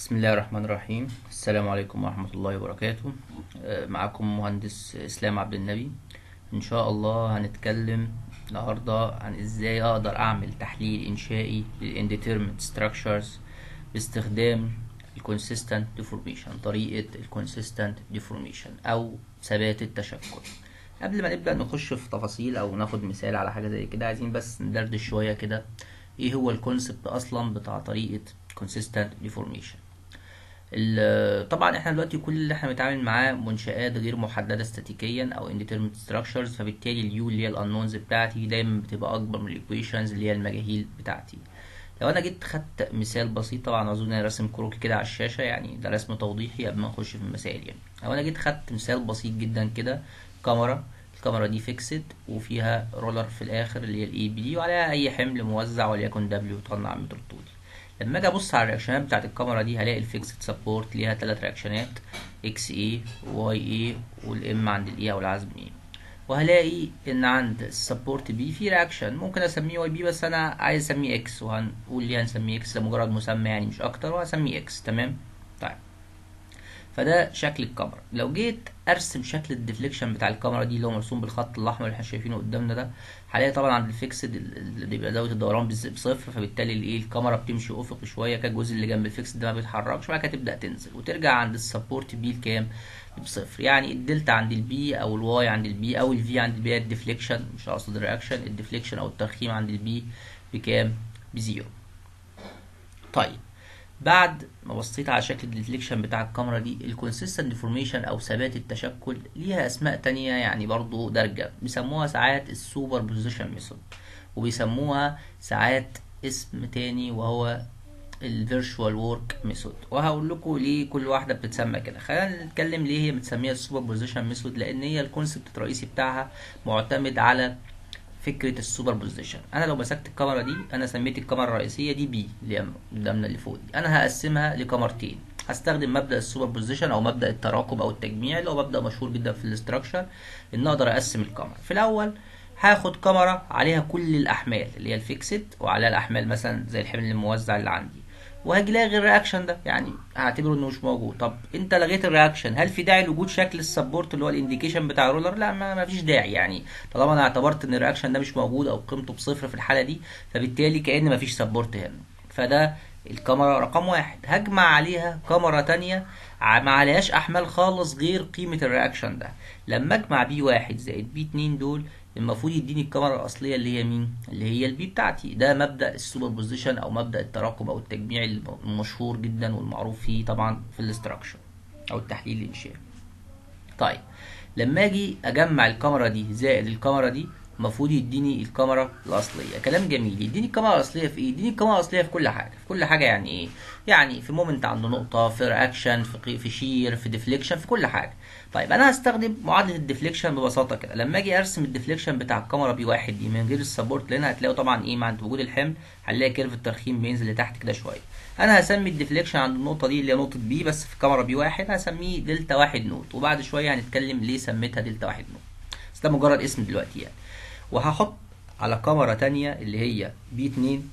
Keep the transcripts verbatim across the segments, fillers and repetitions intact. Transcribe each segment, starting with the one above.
بسم الله الرحمن الرحيم. السلام عليكم ورحمة الله وبركاته. آه، معكم مهندس إسلام عبد النبي. إن شاء الله هنتكلم النهاردة عن إزاي أقدر أعمل تحليل إنشائي للإنديترمنت structures باستخدام الكونسيستنت ديفورميشن، طريقة الكونسيستنت ديفورميشن أو ثبات التشكل. قبل ما نبدأ نخش في تفاصيل أو ناخد مثال على حاجة زي كده، عايزين بس ندردش شوية كده إيه هو الكونسبت أصلا بتاع طريقة consistent deformation. طبعا احنا دلوقتي كل اللي احنا بنتعامل معاه منشآت غير محددة استاتيكيا او indeterminate structures، فبالتالي اليو اللي هي الانونز بتاعتي دايما بتبقى اكبر من الايكويشنز اللي هي المجاهيل بتاعتي. لو انا جيت خدت مثال بسيط، طبعا اظن انا راسم كروكي كده على الشاشة، يعني ده رسم توضيحي قبل ما نخش في المسائل. يعني لو انا جيت خدت مثال بسيط جدا كده، كاميرا، الكاميرا دي فيكسد وفيها رولر في الاخر اللي هي الاي بي دي، وعليها اي حمل موزع وليكن دبليو طن على المتر الطولي. لما اجي ابص على الرياكشنات بتاعت الكاميرا دي هلاقي الفيكسد سبورت ليها ثلاث رياكشنات، اكس اي واي اي والام عند الاي او العزم اي، وهلاقي ان عند السبورت بي في رياكشن ممكن اسميه واي بي، بس انا عايز اسميه اكس، وهنقول ليه هنسميه اكس لمجرد مسمى يعني مش اكتر، وهسميه اكس. تمام. طيب، فده شكل الكاميرا. لو جيت ارسم شكل الديفليكشن بتاع الكاميرا دي اللي هو مرسوم بالخط الاحمر اللي احنا شايفينه قدامنا ده، هلاقي طبعا عند الفيكسد اللي بيبقى زاويه الدوران بصفر، فبالتالي الايه الكاميرا بتمشي افقي شويه، كالجزء اللي جنب الفيكسد ده ما بيتحركش، وبعد كده تبدا تنزل وترجع عند السبورت بي لكام؟ بصفر. يعني الدلتا عند البي او الواي عند البي او الفي عند البي الديفليكشن، مش هقصد الرياكشن، الديفليكشن او الترخيم عند البي بكام؟ بزيرو. طيب، بعد ما بصيت على شكل الديفليكشن بتاع الكاميرا دي، الكونسيستنت ديفورميشن او ثبات التشكل ليها اسماء تانية يعني برضو دارجة، بيسموها ساعات السوبر بوزيشن ميثود، وبيسموها ساعات اسم تاني وهو الفيرتشوال ورك ميثود، وهقول لكم ليه كل واحده بتتسمى كده. خلينا نتكلم ليه هي متسميه السوبر بوزيشن ميثود، لان هي الكونسبت الرئيسي بتاعها معتمد على فكره السوبر بوزيشن. انا لو مسكت الكاميرا دي، انا سميت الكاميرا الرئيسيه دي بي اللي هي قدامنا اللي فوق دي، انا هقسمها لكاميرتين. هستخدم مبدا السوبر بوزيشن او مبدا التراكب او التجميع، اللي هو مبدا مشهور جدا في الاستراكشر، ان اقدر اقسم الكاميرا. في الاول هاخد كاميرا عليها كل الاحمال اللي هي الفيكسد، وعليها الاحمال مثلا زي الحمل الموزع اللي عندي، وهاجي لاغي الرياكشن ده، يعني هعتبره انه مش موجود. طب انت لغيت الرياكشن، هل في داعي لوجود شكل السبورت اللي هو الانديكيشن بتاع الرولر؟ لا، ما, ما فيش داعي. يعني طالما انا اعتبرت ان الرياكشن ده مش موجود او قيمته بصفر في الحاله دي، فبالتالي كأن ما فيش سبورت هنا. فده الكاميرا رقم واحد. هجمع عليها كاميرا تانية ما عليهاش احمال خالص غير قيمه الرياكشن ده. لما اجمع بي واحد زائد بي اتنين دول، المفروض يديني الكاميرا الاصليه اللي هي مين؟ اللي هي البي بتاعتي. ده مبدا السوبر بوزيشن او مبدا التراكب او التجميع المشهور جدا والمعروف فيه طبعا في الاستراكشر او التحليل الانشائي. طيب، لما اجي اجمع الكاميرا دي زائد الكاميرا دي، المفروض يديني الكاميرا الاصليه. كلام جميل. يديني الكاميرا الاصليه في ايه؟ يديني الكاميرا الاصليه في كل حاجه. في كل حاجه يعني ايه؟ يعني في مومنت عند نقطه، في رياكشن، في في شير، في ديفليكشن، في كل حاجه. طيب، انا هستخدم معادله الديفليكشن ببساطه كده. لما اجي ارسم الديفليكشن بتاع الكاميرا بي واحد دي من غير السبورت، لان هتلاقوا طبعا ايه مع وجود الحمل هنلاقي كيرف الترخيم بينزل لتحت كده شويه. انا هسمي الديفليكشن عند النقطه دي اللي هي نقطه بي، بس في الكاميرا بي واحد هسميه دلتا واحد نوت، وبعد شويه هنتكلم ليه سميتها دلتا واحد نوت، بس ده مجرد اسم دلوقتي يعني. وهحط على كاميرا تانية اللي هي بي اتنين،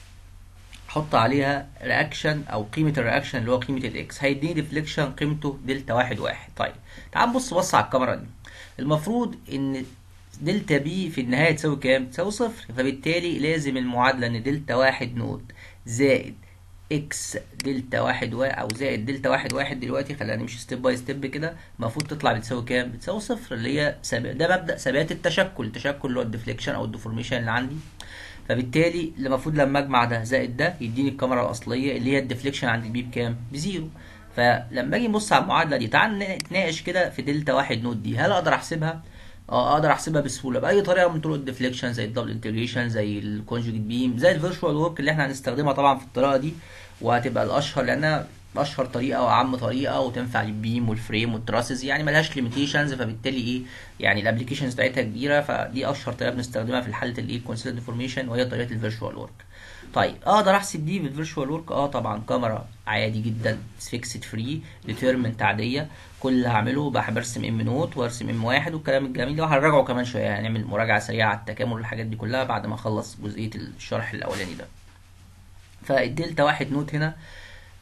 احط عليها رياكشن او قيمه الرياكشن اللي هو قيمه الاكس، هيديني ديفليكشن قيمته دلتا واحد واحد. طيب، تعال نبص بص على الكاميرا دي. المفروض ان دلتا بي في النهايه تساوي كام؟ تساوي صفر، فبالتالي لازم المعادله ان دلتا واحد نوت زائد اكس دلتا واحد واحد او زائد دلتا واحد واحد، دلوقتي خلينا نمشي ستيب باي ستيب كده، المفروض تطلع بتساوي كام؟ بتساوي صفر، اللي هي سب... ده مبدا ثبات التشكل، التشكل اللي هو الديفليكشن او الديفورميشن اللي عندي. فبالتالي المفروض لما اجمع ده زائد ده يديني الكاميرا الاصليه اللي هي الديفليكشن عند البي بكام؟ بزيرو. فلما اجي نبص على المعادله دي، تعال نتناقش كده في دلتا واحد نوت دي، هل اقدر احسبها؟ اه، اقدر احسبها بسهوله باي طريقه من طرق الديفليكشن، زي الدبل انتجريشن، زي الكونجوجيت بيم، زي الفيرتشوال ورك اللي احنا هنستخدمها طبعا في الطريقه دي، وهتبقى الاشهر لانها اشهر طريقه واعم طريقه، وتنفع للبيم والفريم والتراسز، يعني ملهاش ليميتيشنز، فبالتالي ايه يعني الابلكيشنز بتاعتها كبيره، فدي اشهر طريقه بنستخدمها في حاله الايه كونسيستنت ديفورميشن، وهي طريقه الفيرتشوال ورك. طيب، اقدر احسب دي بالفيرتشوال ورك؟ اه طبعا، كاميرا عادي جدا فيكسد فري ديترمنت عاديه، كل اللي هعمله بقى برسم ام نوت وارسم ام واحد والكلام الجميل ده، وهنراجعه كمان شويه، هنعمل مراجعه سريعه على التكامل والحاجات دي كلها بعد ما اخلص جزئيه الشرح الاولاني ده. فالدلتا واحد نوت هنا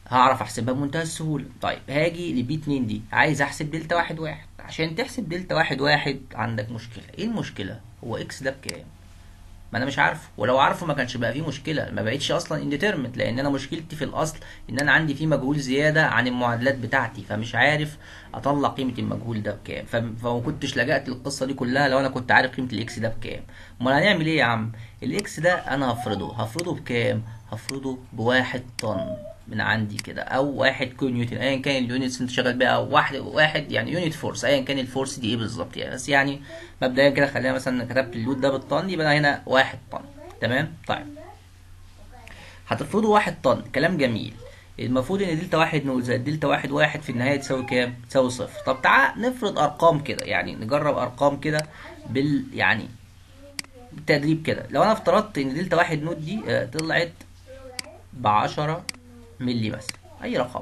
هعرف احسبها بمنتهى السهوله. طيب هاجي لبي اتنين دي، عايز احسب دلتا واحد واحد. عشان تحسب دلتا واحد واحد عندك مشكله. ايه المشكله؟ هو اكس ده بكام؟ ما انا مش عارفه، ولو عارفه ما كانش بقى فيه مشكله، ما بقتش اصلا انديترمنت، لان انا مشكلتي في الاصل ان انا عندي فيه مجهول زياده عن المعادلات بتاعتي، فمش عارف اطلع قيمه المجهول ده بكام. فما كنتش لجأت للقصه دي كلها لو انا كنت عارف قيمه الاكس ده بكام. امال هنعمل ايه يا عم؟ الاكس ده انا هفرضه هفرضه بكام؟ هفرضه بواحد طن من عندي كده، او واحد كيلو نيوتن، ايا كان اليونتس انت شغال بيها، او واحد واحد يعني يونت فورس، ايا كان الفورس دي ايه بالظبط يعني. بس يعني مبدئيا كده خلينا مثلا كتبت اللود ده بالطن، يبقى هنا واحد طن. تمام. طيب هتفرضوا واحد طن، كلام جميل. المفروض ان دلتا واحد نقول زائد دلتا واحد واحد في النهايه تساوي كام؟ تساوي صفر. طب تعال نفرض ارقام كده، يعني نجرب ارقام كده بال يعني بالتدريب كده. لو انا افترضت ان دلتا واحد نوت دي آه، طلعت بعشرة ملي مثلا، اي رقم.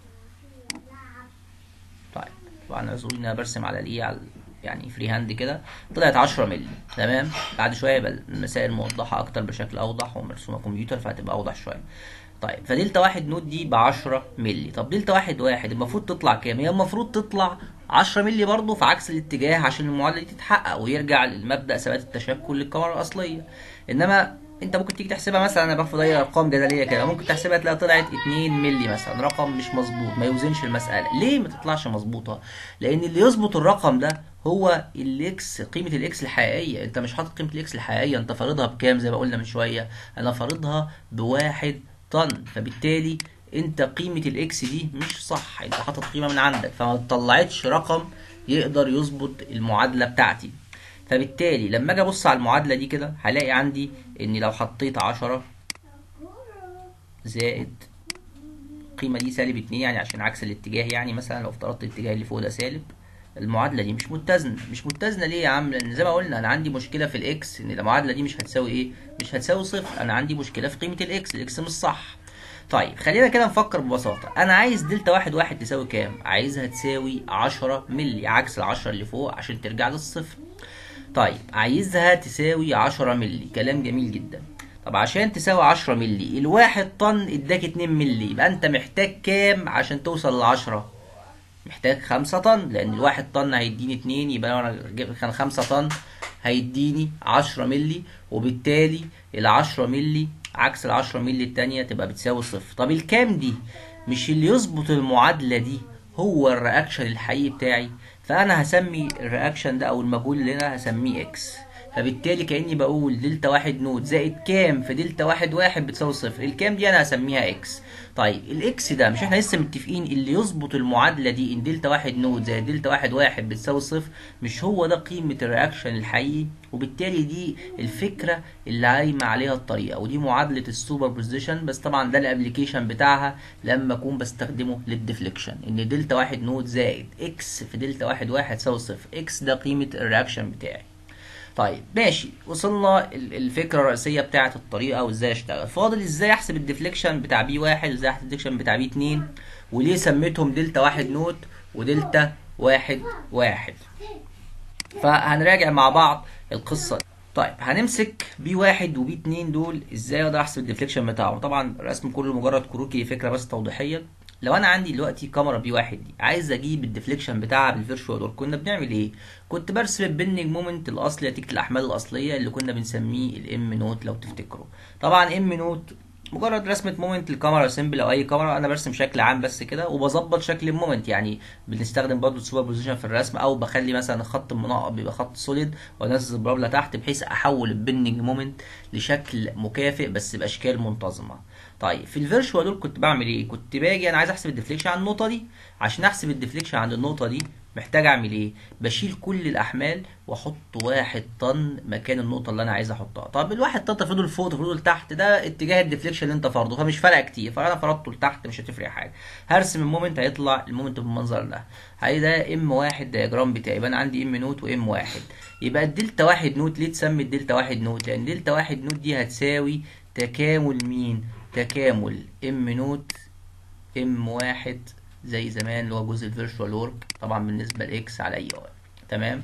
طيب طبعا اعذروني ان انا برسم على الايه، على يعني فري هاند كده. طلعت عشرة ملي. تمام. بعد شويه يبقى المسائل موضحه اكتر بشكل اوضح ومرسومه كمبيوتر، فهتبقى اوضح شويه. طيب فدلتا واحد نوت دي ب عشرة ملي. طب دلتا واحد واحد المفروض تطلع كام؟ هي المفروض تطلع عشرة ملي برضه في عكس الاتجاه عشان المعادله دي تتحقق ويرجع للمبدا ثبات التشكل للكاميرا الاصليه. انما انت ممكن تيجي تحسبها مثلا، انا باخد اي ارقام جدليه كده، ممكن تحسبها تلاقي طلعت اتنين ملي مثلا، رقم مش مظبوط ما يوزنش المساله. ليه ما تطلعش مظبوطه؟ لان اللي يظبط الرقم ده هو الاكس، قيمه الاكس الحقيقيه. انت مش حاطط قيمه الاكس الحقيقيه، انت فارضها بكام زي ما قلنا من شويه؟ انا فارضها بواحد طن، فبالتالي انت قيمه الاكس دي مش صح، انت حاطط قيمه من عندك، فما طلعتش رقم يقدر يظبط المعادله بتاعتي. فبالتالي لما اجي ابص على المعادله دي كده هلاقي عندي ان لو حطيت عشرة زائد القيمه دي سالب اتنين، يعني عشان عكس الاتجاه، يعني مثلا لو افترضت الاتجاه اللي فوق ده سالب، المعادله دي مش متزنه. مش متزنه ليه يا عم؟ لان زي ما قلنا انا عندي مشكله في الاكس، ان المعادله دي مش هتساوي ايه؟ مش هتساوي صفر. انا عندي مشكله في قيمه الاكس، الاكس مش صح. طيب خلينا كده نفكر ببساطه. انا عايز دلتا واحد واحد تساوي كام؟ عايزها تساوي عشرة ملي، عكس العشرة اللي فوق عشان ترجع للصفر. طيب عايزها تساوي عشرة ملي، كلام جميل جدا. طب عشان تساوي عشرة ملي، الواحد طن اداك اتنين ملي، يبقى انت محتاج كام عشان توصل ل عشرة؟ محتاج خمسة طن، لان الواحد طن هيديني اتنين، يبقى لو انا جبت كان خمسة طن هيديني عشرة ملي، وبالتالي العشرة ملي عكس العشرة ملي التانية تبقى بتساوي صفر. طب الكام دي مش اللي يظبط المعادلة دي هو الرياكشن الحقيقي بتاعي، فانا هسمي الرياكشن ده او المجهول اللي انا هسميه اكس. فبالتالي كاني بقول دلتا واحد نوت زائد كام في دلتا واحد واحد بتساوي صفر. الكام دي انا هسميها اكس. طيب الاكس ده مش احنا لسه متفقين اللي يظبط المعادله دي ان دلتا واحد نوت زائد دلتا واحد واحد بتساوي صفر؟ مش هو ده قيمه الرياكشن الحقيقي؟ وبالتالي دي الفكره اللي قايمه عليها الطريقه، ودي معادله السوبر بوزيشن. بس طبعا ده الابلكيشن بتاعها لما اكون بستخدمه للديفليكشن، ان دلتا واحد نوت زائد اكس في دلتا واحد واحد تساوي صفر. اكس ده قيمه الرياكشن بتاعي. طيب ماشي، وصلنا الفكره الرئيسيه بتاعه الطريقه وازاي اشتغل. فاضل ازاي احسب الديفليكشن بتاع بي واحد وازاي احسب الديفليكشن بتاع بي اتنين، وليه سميتهم دلتا واحد نوت ودلتا واحد واحد. فهنراجع مع بعض القصه دي. طيب هنمسك بي واحد وبي اتنين دول، ازاي اقدر احسب الديفليكشن بتاعهم؟ طبعا الرسم كله مجرد كروكي، فكره بس توضيحيه. لو انا عندي دلوقتي كاميرا بي واحد دي، عايز اجيب الديفليكشن بتاعها بالفيرشوال ورك، كنا بنعمل ايه؟ كنت برسم البندنج مومنت الاصلي نتيجه الاحمال الاصليه اللي كنا بنسميه الام نوت لو تفتكروا. طبعا ام نوت مجرد رسمه مومنت الكاميرا سيمبل او اي كاميرا، انا برسم شكل عام بس كده وبظبط شكل المومنت. يعني بنستخدم برضه السوبر بوزيشن في الرسم، او بخلي مثلا الخط المنقط بيبقى خط سوليد وانزل البرابله تحت بحيث احول البندنج مومنت لشكل مكافئ بس باشكال منتظمه. طيب في الفيرشوال دول كنت بعمل ايه؟ كنت باجي انا عايز احسب الديفليكشن عند النقطه دي. عشان احسب الديفليكشن عند النقطه دي محتاج اعمل ايه؟ بشيل كل الاحمال واحط واحد طن مكان النقطه اللي انا عايز احطها. طب الواحد طن تفرضه لفوق تفرضه لتحت، ده اتجاه الديفليكشن اللي انت فرضه، فمش فارقه كتير، فانا فرضته لتحت مش هتفرق حاجه. هرسم المومنت، هيطلع المومنت بالمنظر ده. هي ده ام واحد دياجرام بتاعي، يبقى انا عندي ام نوت وام واحد. يبقى الدلتا واحد نوت ليه تسمي الدلتا واحد نوت؟ لان دلتا واحد نوت دي هتساوي تكامل مين؟ تكامل ام نوت ام واحد زي زمان اللي هو جزء الفيرشوال ورك، طبعا بالنسبه لاكس على اي ار. تمام.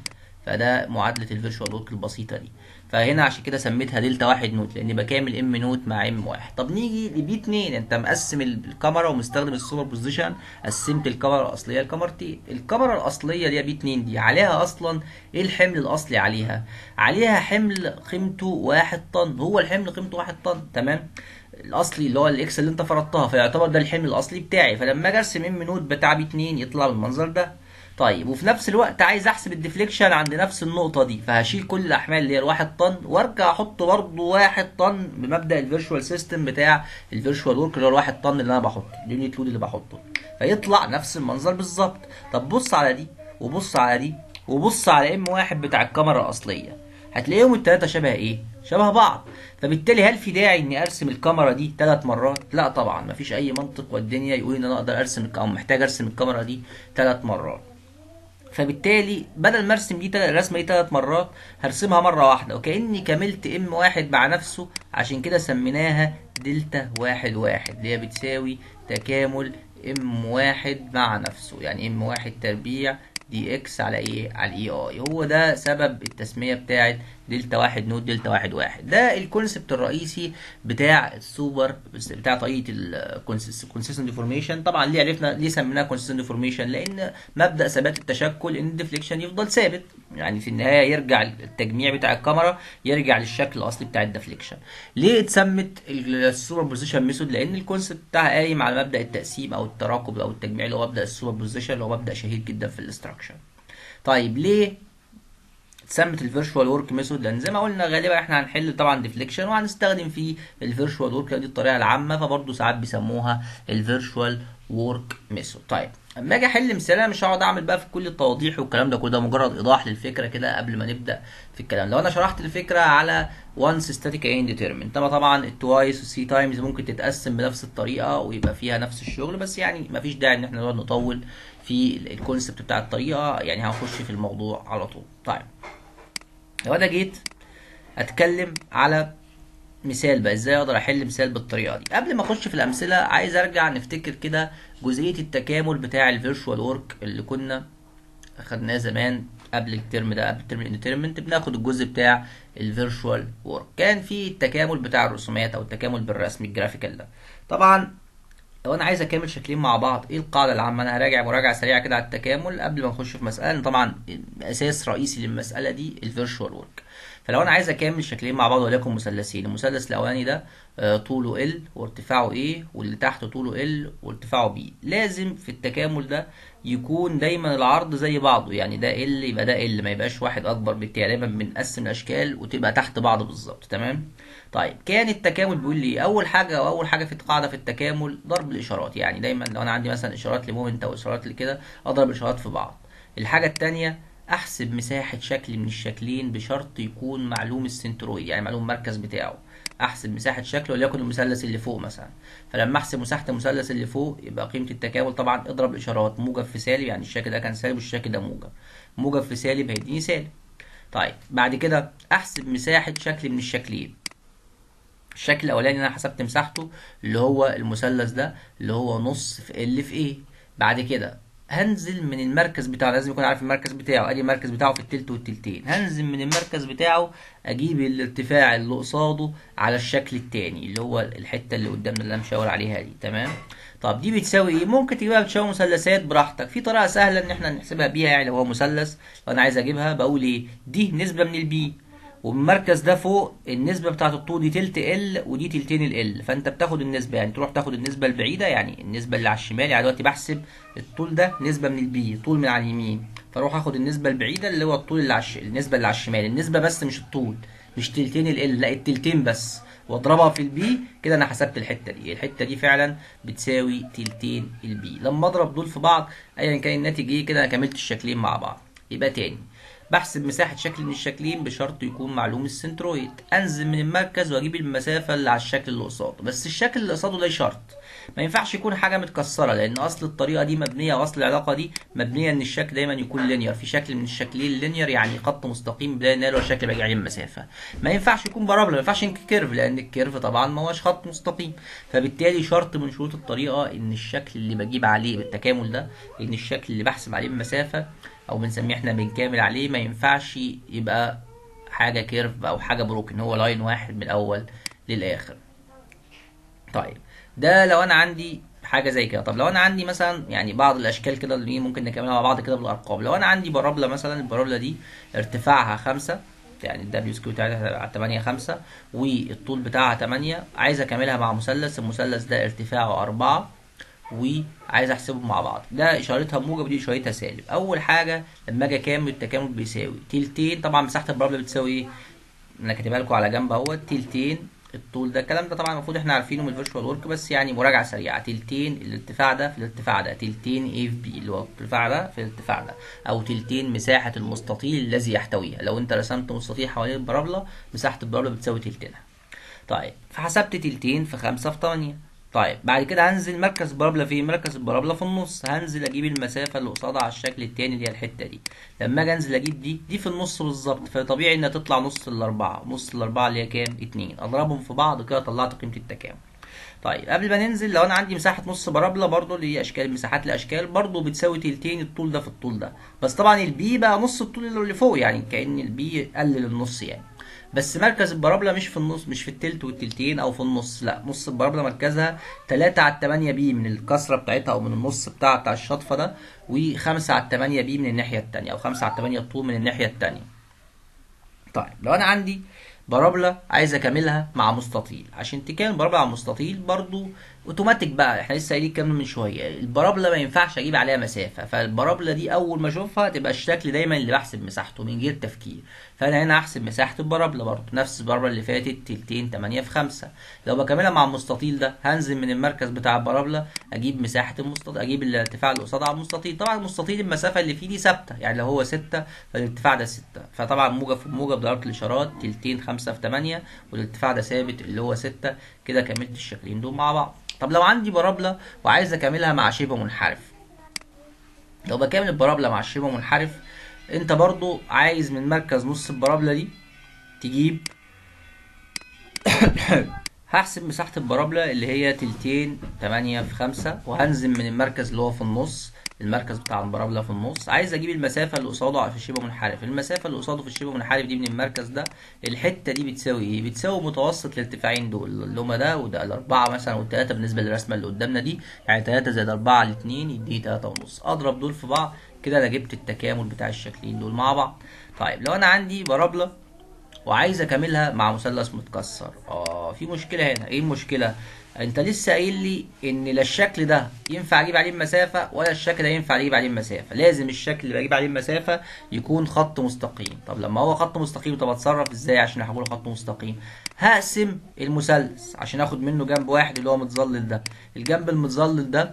فده معادله الفيرشوال ورك البسيطه دي. فهنا عشان كده سميتها دلتا واحد نوت، لان بكامل ام نوت مع ام واحد. طب نيجي لبي اتنين، انت مقسم الكاميرا ومستخدم السوبر بوزيشن، قسمت الكاميرا الاصليه لكاميرتين. الكاميرا الاصليه اللي هي بي اتنين دي عليها اصلا ايه الحمل الاصلي عليها؟ عليها حمل قيمته واحد طن، هو الحمل قيمته واحد طن، تمام؟ الاصلي اللي هو الاكس اللي انت فرضتها، فيعتبر ده الحمل الاصلي بتاعي. فلما اجي ارسم ام نوت بتاع بي اتنين يطلع بالمنظر ده. طيب وفي نفس الوقت عايز احسب الديفليكشن عند نفس النقطه دي، فهشيل كل الاحمال اللي هي الواحد طن وارجع احط برضه واحد طن بمبدا الفيرشوال سيستم بتاع الفيرشوال ورك اللي هو الواحد طن اللي انا بحطه، اليونت لود اللي بحطه، فيطلع نفس المنظر بالظبط. طب بص على دي وبص على دي وبص على ام واحد بتاع الكاميرا الاصليه، هتلاقيهم التلاته شبه ايه؟ شبه بعض. فبالتالي هل في داعي اني ارسم الكاميرا دي ثلاث مرات؟ لا طبعا، مفيش اي منطق والدنيا يقول ان انا اقدر ارسم او محتاج ارسم الكاميرا دي ثلاث مرات. فبالتالي بدل ما ارسم دي الرسمه دي ثلاث مرات هرسمها مره واحده، وكاني كملت ام واحد مع نفسه. عشان كده سميناها دلتا واحد واحد، اللي هي بتساوي تكامل ام واحد مع نفسه، يعني ام واحد تربيع دي اكس على ايه؟ على الاي اي. هو ده سبب التسميه بتاعت دلتا واحد نوت دلتا واحد واحد. ده الكونسبت الرئيسي بتاع السوبر بتاع طريقه الكونسيستنت ديفورميشن. طبعا ليه عرفنا ليه سميناها كونسيستنت ديفورميشن؟ لان مبدا ثبات التشكل ان الديفليكشن يفضل ثابت، يعني في النهايه يرجع التجميع بتاع الكاميرا يرجع للشكل الاصلي بتاع الديفليكشن. ليه اتسمت السوبر بوزيشن ميثود؟ لان الكونسبت بتاعها قايم على مبدا التقسيم او التراكب او التجميع اللي هو مبدا السوبر بوزيشن، اللي هو مبدا شهير جدا في الاستراكشر. طيب ليه اتسمت الفيرشوال ورك ميثود؟ لان زي ما قلنا غالبا احنا هنحل طبعا ديفليكشن وهنستخدم فيه الفيرشوال ورك، دي الطريقه العامه، فبرضه ساعات بيسموها الفيرشوال ورك ميثود. طيب اما اجي احل مثال، انا مش هقعد اعمل بقى في كل التوضيح والكلام ده كله، ده مجرد ايضاح للفكره كده قبل ما نبدا في الكلام. لو انا شرحت الفكره على وانس ستاتيك ان ديترمين، طبعا طبعا التوايس والسي تايمز ممكن تتقسم بنفس الطريقه ويبقى فيها نفس الشغل، بس يعني مفيش داعي ان احنا نقعد نطول في الكونسبت بتاع الطريقه، يعني هنخش في الموضوع على طول. طيب لو انا جيت اتكلم على مثال بقى، ازاي اقدر احل مثال بالطريقه دي؟ قبل ما اخش في الامثله عايز ارجع نفتكر كده جزئيه التكامل بتاع الفيرشوال ورك اللي كنا اخدناه زمان قبل الترم ده، قبل الترم الانديترمنت بناخد الجزء بتاع الفيرشوال ورك. كان في التكامل بتاع الرسومات او التكامل بالرسم الجرافيكال ده. طبعا لو انا عايز اكمل شكلين مع بعض، ايه القاعده العامه؟ انا هراجع مراجعه سريعه كده على التكامل قبل ما نخش في مساله. طبعا اساس رئيسي للمساله دي الفيرشوال ورك. فلو انا عايز اكمل شكلين مع بعض وليكن مثلثين، المثلث الاولاني ده طوله ال وارتفاعه A، واللي تحته طوله ال وارتفاعه B، لازم في التكامل ده يكون دايما العرض زي بعضه، يعني ده ال يبقى ده ال، ما يبقاش واحد اكبر بالتالي. دايما بنقسم الاشكال وتبقى تحت بعض بالظبط، تمام؟ طيب كان التكامل بيقول لي اول حاجه واول حاجه في القاعده في التكامل ضرب الاشارات، يعني دايما لو انا عندي مثلا اشارات لمومنت او اشارات لكده اضرب الاشارات في بعض. الحاجه الثانيه احسب مساحه شكل من الشكلين بشرط يكون معلوم السنترويد، يعني معلوم المركز بتاعه. احسب مساحه شكله وليكن المثلث اللي فوق مثلا، فلما احسب مساحه المثلث اللي فوق يبقى قيمه التكامل طبعا اضرب اشارات موجب في سالب، يعني الشكل ده كان سالب والشكل ده موجب، موجب في سالب هيديني سالب. طيب بعد كده احسب مساحه شكل من الشكلين. الشكل الاولاني انا حسبت مساحته اللي هو المثلث ده اللي هو نص في ال في ايه. بعد كده هنزل من المركز بتاعه، لازم يكون عارف المركز بتاعه، ادي المركز بتاعه في التلت والتلتين، هنزل من المركز بتاعه اجيب الارتفاع اللي قصاده على الشكل التاني اللي هو الحته اللي قدامنا اللي انا مشاور عليها دي، تمام؟ طب دي بتساوي ايه؟ ممكن تجيبها بتساوي مثلثات براحتك، في طريقه سهله ان احنا نحسبها بيها. يعني لو هو مثلث، لو انا عايز اجيبها بقول ايه؟ دي نسبه من البي، والمركز ده فوق النسبه بتاعه الطول دي تلت ال ودي تلتين ال، فانت بتاخد النسبه، يعني تروح تاخد النسبه البعيده، يعني النسبه اللي على الشمال. يعني دلوقتي بحسب الطول ده نسبه من البي، طول من على اليمين، فاروح اخد النسبه البعيده اللي هو الطول اللي على الش... النسبه اللي على الشمال، النسبه بس مش الطول، مش تلتين ال، لا التلتين بس، واضربها في البي كده انا حسبت الحته دي. الحته دي فعلا بتساوي تلتين البي. لما اضرب دول في بعض ايا كان الناتج ايه كده انا كملت الشكلين مع بعض. يبقى تاني بحسب مساحة شكل من الشكلين بشرط يكون معلوم السنترويد، انزل من المركز واجيب المسافة اللي على الشكل اللي قصاده، بس الشكل اللي قصاده ليه شرط، ما ينفعش يكون حاجة متكسرة، لان اصل الطريقة دي مبنية واصل العلاقة دي مبنية ان الشكل دايما يكون لينير، في شكل من الشكلين لينير يعني خط مستقيم بداية نال والشكل باجي عليه المسافة. ما ينفعش يكون بارابولا، ما ينفعش كيرف، لان الكيرف طبعا ما هوش خط مستقيم. فبالتالي شرط من شروط الطريقة ان الشكل اللي بجيب عليه بالتكامل ده، ان الشكل اللي بحسب عليه المسافة او بنسميه احنا بنكامل عليه، ما ينفعش يبقى حاجه كيرف او حاجه بروكن، هو لاين واحد من الاول للاخر. طيب ده لو انا عندي حاجه زي كده. طب لو انا عندي مثلا يعني بعض الاشكال كده اللي ممكن نكملها مع بعض كده بالارقام. لو انا عندي بارابولا مثلا، البارابولا دي ارتفاعها خمسة، يعني الدبليو سكيو بتاعتها على تمانية خمسة، والطول بتاعها تمانية، عايز اكملها مع مثلث، المثلث ده ارتفاعه أربعة، وعايز احسبهم مع بعض. ده اشارتها موجب ودي اشارتها سالب. اول حاجه لما اجي اكامل، التكامل بيساوي تلتين، طبعا مساحه البارابولا بتساوي ايه؟ انا كاتبها لكم على جنب اهوت، تلتين الطول ده. الكلام ده طبعا المفروض احنا عارفينه من الفيرشوال ورك، بس يعني مراجعه سريعه. تلتين الارتفاع ده في الارتفاع ده، تلتين اي في بي اللي هو الارتفاع ده في الارتفاع ده، او تلتين مساحه المستطيل الذي يحتويها. لو انت رسمت مستطيل حوالين البارابولا، مساحه البارابولا بتساوي تلتينها. طيب فحسبت تلتين في خمسة في تمانية. طيب بعد كده هنزل مركز البارابولا فين؟ مركز البارابولا في النص. هنزل اجيب المسافه اللي قصادها على الشكل التاني اللي هي الحته دي. لما اجي انزل اجيب دي دي في النص بالظبط، فطبيعي انها تطلع نص الاربعه. نص الاربعه اللي هي كام؟ اتنين. اضربهم في بعض كده طلعت قيمه التكامل. طيب قبل ما ننزل، لو انا عندي مساحه نص بارابولا برضو اللي هي اشكال مساحات الاشكال برضو بتساوي تلتين الطول ده في الطول ده، بس طبعا البي بقى نص الطول اللي فوق، يعني كأن البي قلل النص يعني. بس مركز البارابولا مش في النص، مش في التلت والتلتين او في النص، لا، نص البارابولا مركزها تلاتة على تمانية بي من الكسره بتاعتها او من النص بتاع بتاع الشطفه ده، و5 على تمانية بي من الناحيه التانيه، او خمسة على تمانية الطول من الناحيه التانيه. طيب لو انا عندي بارابولا عايز اكملها مع مستطيل، عشان تكامل بارابولا على مستطيل برضو اوتوماتيك بقى، احنا لسه قايلين الكلام من شويه، البارابولا ما ينفعش اجيب عليها مسافه، فالبارابولا دي اول ما اشوفها تبقى الشكل دايما اللي بحسب مساحته من غير تفكير. فانا هنا هحسب مساحه البارابولا برضو نفس البارابولا اللي فاتت، تلتين تمانية في خمسة. لو بكملها مع المستطيل ده، هنزل من المركز بتاع البارابولا اجيب مساحه المستطيل، اجيب الارتفاع اللي قصادها على المستطيل. طبعا المستطيل المسافه اللي فيه دي ثابته، يعني لو هو ستة فالارتفاع ده ستة، فطبعا موجب في موجب ضربت الاشارات، تلتين خمسة في تمانية، والارتفاع ده ثابت اللي هو ستة. كده كملت الشكلين دول مع بعض. طب لو عندي بارابولا وعايز اكملها مع شبه منحرف، لو بكامل البارابولا مع شبه منحرف، انت برضو عايز من مركز نص البارابولا دي تجيب هحسب مساحة البارابولا اللي هي تلتين تمانية في خمسة، وهنزل من المركز اللي هو في النص، المركز بتاع البارابولا في النص. عايز اجيب المسافة اللي قصاده في الشبه منحرف. المسافة اللي قصاده في الشبه منحرف دي من المركز ده، الحتة دي بتساوي ايه؟ بتساوي متوسط الارتفاعين دول اللي هما ده وده، الاربعة مثلا والتلاتة بالنسبة للرسمة اللي قدامنا دي، يعني تلاتة زائد اربعة على اتنين يديني تلاتة ونص. اضرب دول في بعض كده انا جبت التكامل بتاع الشكلين دول مع بعض. طيب لو انا عندي بارابولا وعايز اكملها مع مثلث متكسر، اه في مشكله هنا. ايه المشكله؟ انت لسه قايل لي ان لا الشكل ده ينفع اجيب عليه المسافه ولا الشكل ده ينفع اجيب عليه المسافه، لازم الشكل اللي بجيب عليه المسافه يكون خط مستقيم. طب لما هو خط مستقيم، طب اتصرف ازاي عشان احوله خط مستقيم؟ هقسم المثلث عشان اخد منه جنب واحد اللي هو متظلل ده. الجنب المتظلل ده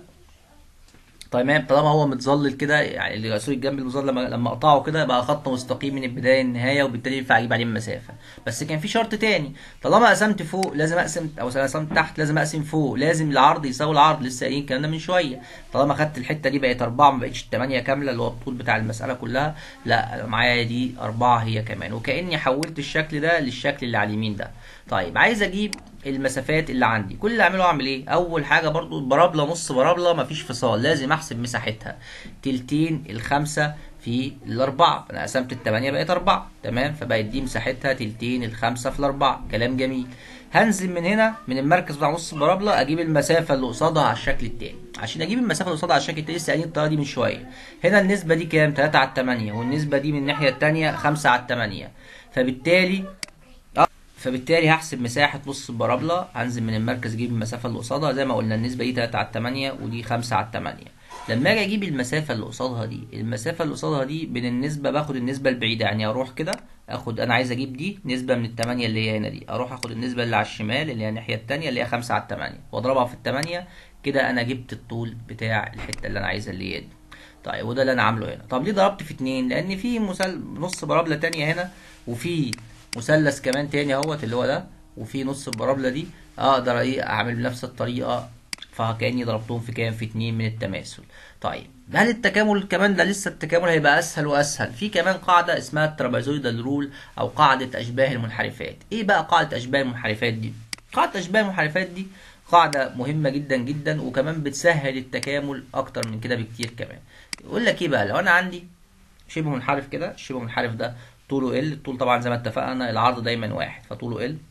تمام، طالما هو متظلل كده، يعني سوري الجنب المظلل لما لما اقطعه كده بقى خط مستقيم من البدايه للنهايه، وبالتالي ينفع اجيب عليه المسافه. بس كان في شرط تاني، طالما قسمت فوق لازم اقسم، او قسمت تحت لازم اقسم فوق، لازم العرض يساوي العرض، لسه قايلين الكلام ده من شويه. طالما خدت الحته دي بقت اربعة ما بقتش تمانية كامله اللي هو الطول بتاع المساله كلها، لا معايا دي اربعة هي كمان، وكاني حولت الشكل ده للشكل اللي على اليمين ده. طيب عايز اجيب المسافات اللي عندي، كل اللي اعمله اعمل ايه؟ اول حاجه برضو البارابولا نص بارابولا مفيش فصال، لازم احسب مساحتها تلتين الخمسة في الاربعة. انا قسمت التمانية بقت اربعة، تمام، فبقت دي مساحتها تلتين الخمسة في الاربعة. كلام جميل. هنزل من هنا من المركز بتاع نص البارابولا اجيب المسافه اللي قصادها على الشكل التاني. عشان اجيب المسافه اللي قصادها على الشكل التاني لسه قايلين الطريقه دي من شويه. هنا النسبه دي كام؟ تلاتة على تمانية، والنسبه دي من الناحيه التانيه خمسة على تمانية، فبالتالي فبالتالي هحسب مساحة نص البارابولا، هنزل من المركز اجيب المسافة اللي قصادها، زي ما قلنا النسبة دي تلاتة على تمانية ودي خمسة على تمانية. لما اجي اجيب المسافة اللي قصادها دي، المسافة اللي قصادها دي من النسبة باخد النسبة البعيدة، يعني اروح كده اخد، انا عايز اجيب دي نسبة من التمانية اللي هي هنا دي، اروح اخد النسبة اللي على الشمال اللي هي الناحية التانية اللي هي خمسة على تمانية واضربها في التمانية، كده انا جبت الطول بتاع الحتة اللي انا عايزها اللي هي دي. طيب وده اللي انا عامله هنا. طب ليه ضربت في اتنين؟ لان في مسل... نص بارابولا تانية هنا، وفي مثلث كمان تاني اهوت اللي هو ده، وفي نص البارابولا دي، اقدر ايه اعمل بنفس الطريقه، فكاني ضربتهم في كام؟ في اتنين من التماثل. طيب هل التكامل كمان ده لسه التكامل هيبقى اسهل واسهل؟ في كمان قاعده اسمها الترابيزويدال رول او قاعده اشباه المنحرفات. ايه بقى قاعده اشباه المنحرفات دي؟ قاعده اشباه المنحرفات دي قاعده مهمه جدا جدا، وكمان بتسهل التكامل اكتر من كده بكتير كمان. يقول لك ايه بقى؟ لو انا عندي شبه منحرف كده، الشبه منحرف ده طوله ال، الطول طبعا زي ما اتفقنا العرض دايما واحد فطوله ال،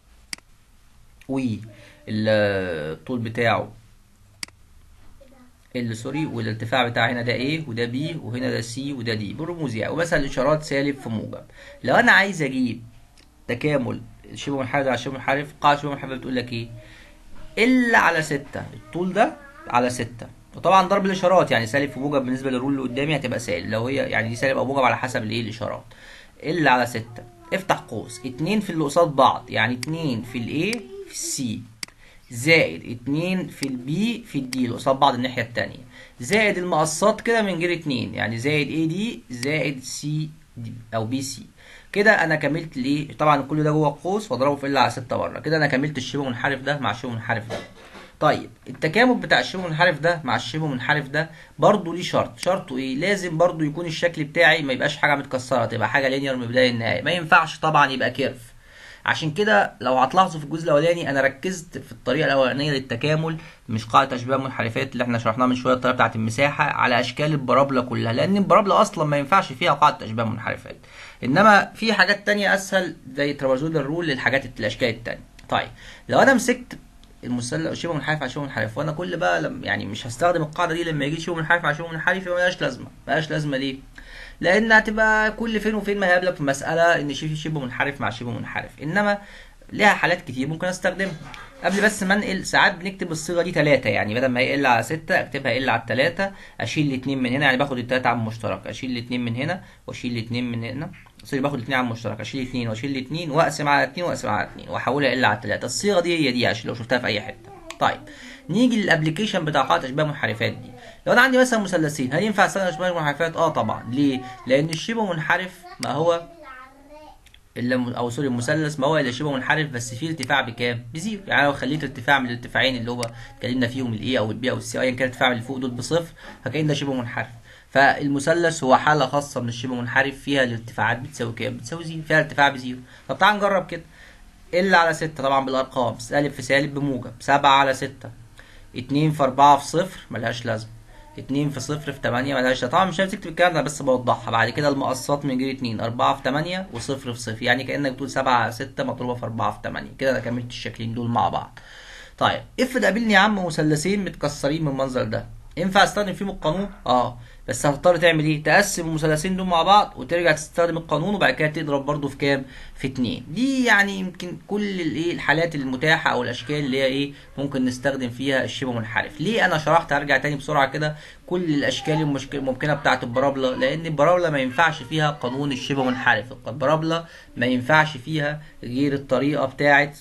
والطول بتاعه ال سوري، والارتفاع بتاع هنا ده A وده B وهنا ده C وده D بالرموز يعني، ومثلا الاشارات سالب في موجب. لو انا عايز اجيب تكامل الشبه منحرف على الشبه منحرف، قاعدة الشبه منحرف بتقول لك ايه؟ ال على ستة، الطول ده على ستة، وطبعا ضرب الاشارات يعني سالب في موجب بالنسبه للرول اللي قدامي هتبقى سالب، لو هي يعني دي سالب او موجب على حسب الايه الاشارات. ال على ستة، افتح قوس اتنين في اللي قصاد بعض يعني اتنين في الايه في السي، زائد اتنين في البي في الدي اللي قصاد بعض الناحيه التانيه، زائد المقصات كده من غير اتنين يعني زائد اي دي زائد سي دي او بي سي. كده انا كملت الايه، طبعا كل ده جوه القوس واضربه في ال على ستة بره، كده انا كملت الشبه منحرف ده مع الشبه منحرف ده. طيب التكامل بتاع الشبه منحرف ده مع الشبه منحرف ده برضه ليه شرط، شرطه ايه؟ لازم برضه يكون الشكل بتاعي ما يبقاش حاجه متكسره، تبقى حاجه لينير من البدايه للنهايه، ما ينفعش طبعا يبقى كيرف. عشان كده لو هتلاحظوا في الجزء الاولاني انا ركزت في الطريقه الاولانيه للتكامل، مش قاعده اشباه منحرفات اللي احنا شرحناها من شويه الطريقه بتاعه المساحه، على اشكال البرابله كلها، لان البرابله اصلا ما ينفعش فيها قاعده اشباه منحرفات. انما في حاجات تانية اسهل زي ترابازولار رول للحاجات الاشكال التانية. طيب لو انا مسكت المثلث شبه منحرف على شبه منحرف، وانا كل بقى لم يعني مش هستخدم القاعده دي لما يجي شبه منحرف على شبه منحرف، يبقى ملهاش لازمه. ملهاش لازمه ليه؟ لان هتبقى كل فين وفين ما هيقابلك في مساله ان في شبه منحرف مع شبه منحرف، انما ليها حالات كتير ممكن استخدمها. قبل بس ما انقل، ساعات بنكتب الصيغه دي تلاتة، يعني بدل ما هي ال على ستة اكتبها ال على التلاتة، اشيل الاتنين من هنا، يعني باخد التلاتة عامل مشترك، اشيل الاتنين من هنا واشيل الاتنين من هنا، سوري باخد الاتنين عامل مشترك، اشيل اتنين واشيل الاتنين واقسم على اتنين واقسم على اتنين واحولها ال على التلاتة. الصيغه دي هي دي عشان لو شفتها في اي حته. طيب نيجي للابلكيشن بتاع قاعده اشباه منحرفات دي. لو انا عندي مثلا مثلثين، هل ينفع استخدم اشباه منحرفات؟ اه طبعا. ليه؟ لان الشبه منحرف ما هو الا او سوري المثلث ما هو الا شبه منحرف بس فيه ارتفاع بكام؟ بزيرو. يعني لو خليت ارتفاع من الارتفاعين اللي هو اتكلمنا فيهم الاي او البي او السي ايا كان الارتفاع اللي فوق دول بصفر، فكأن ده شبه منحرف. فالمثلث هو حاله خاصه من الشبه منحرف فيها الارتفاعات بتساوي كام؟ بتساوي زيرو، فيها ارتفاع بزيرو. طب تعال نجرب كده. ال على ستة طبعا بالارقام، سالب في سالب بموجب، سبعة على ستة، اتنين في اربعة في صفر ملهاش لازمه، اتنين في صفر في تمانية ملهاش لازمه. طبعا مش لازم تكتب الكلام ده بس بوضحها. بعد كده المقصات من غير اتنين، اربعة في تمانية وصفر في صفر، يعني كانك بتقول سبعة على ستة مضروبه في اربعة في تمانية. كده انا كملت الشكلين دول مع بعض. طيب افرض قابلني يا عم مثلثين متكسرين من المنظر ده، ينفع استخدم فيهم القانون؟ اه بس هتضطر تعمل ايه؟ تقسم المثلثين دول مع بعض وترجع تستخدم القانون، وبعد كده تضرب برضو في كام؟ في اتنين. دي يعني يمكن كل الايه الحالات المتاحه او الاشكال اللي هي ايه ممكن نستخدم فيها الشبه منحرف. ليه انا شرحت؟ هرجع تاني بسرعه كده كل الاشكال المشكله الممكنه بتاعه البرابله، لان البرابله ما ينفعش فيها قانون الشبه منحرف. البرابله ما ينفعش فيها غير الطريقه بتاعه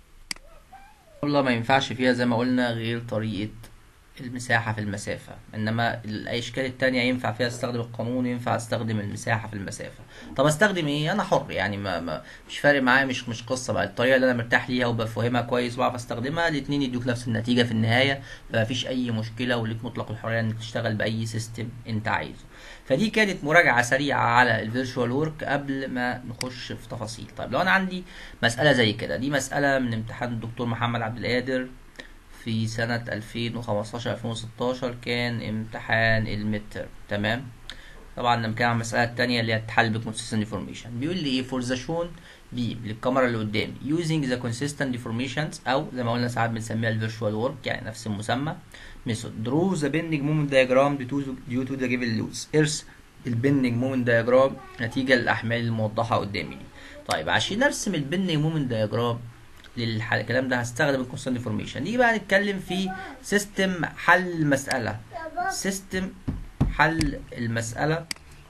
البرابله ما ينفعش فيها زي ما قلنا غير طريقه المساحة في المسافة، انما الاشكال التانية ينفع فيها استخدم القانون، ينفع استخدم المساحة في المسافة. طب استخدم ايه؟ انا حر يعني، ما, ما مش فارق معايا، مش مش قصة بقى. الطريقة اللي انا مرتاح ليها وبفهمها كويس وبعرف استخدمها، الاتنين يدوك نفس النتيجة في النهاية، فمفيش اي مشكلة، وليك مطلق الحرية انك تشتغل باي سيستم انت عايزه. فدي كانت مراجعة سريعة على الفيرتشوال ورك قبل ما نخش في تفاصيل. طيب لو انا عندي مسألة زي كده، دي مسألة من امتحان الدكتور محمد عبد القادر في سنة الفين وخمستاشر الفين وستاشر، كان امتحان المتر. تمام. طبعا لما كان على المسألة التانية اللي هي تحل بكونسيستنت ديفورميشن، بيقول لي ايه؟ فور ذا شون بيم للكاميرا اللي قدامي using the consistent deformations، او زي ما قلنا ساعات بنسميها الفيرتشوال ورك يعني نفس المسمى ميثود. draw the bending moment diagram due to, due to the given loads. ارسم البندنج مومنت دايجرام نتيجة للأحمال الموضحة قدامي دي. طيب عشان ارسم البندنج مومنت دايجرام للكلام ده هستخدم الكونستانت ديفورميشن. نيجي بقى نتكلم في سيستم حل المسألة. سيستم حل المسألة.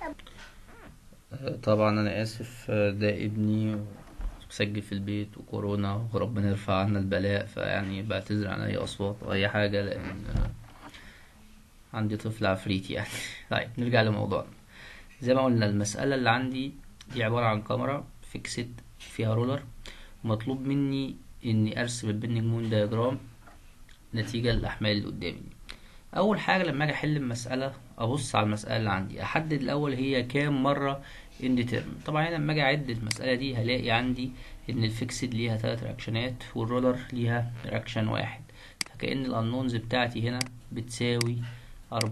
طبعا انا اسف، ده ابني مسجل في البيت وكورونا وربنا يرفع عنا البلاء، فيعني بعتذر عن اي اصوات او اي حاجة لان عندي طفل عفريت يعني. طيب نرجع لموضوعنا. زي ما قلنا المسألة اللي عندي دي عبارة عن كاميرا فيكسد فيها رولر، مطلوب مني اني ارسم البندنج مون دايجرام نتيجة للاحمال اللي قدامي. اول حاجة لما اجي احل المسألة ابص على المسألة اللي عندي، احدد الاول هي كام مرة انديترمن. طبعا هنا لما اجي اعد المسألة دي هلاقي عندي ان الفيكسد ليها تلات رياكشنات والرولر ليها رياكشن واحد، فكأن الانونز بتاعتي هنا بتساوي اربعة.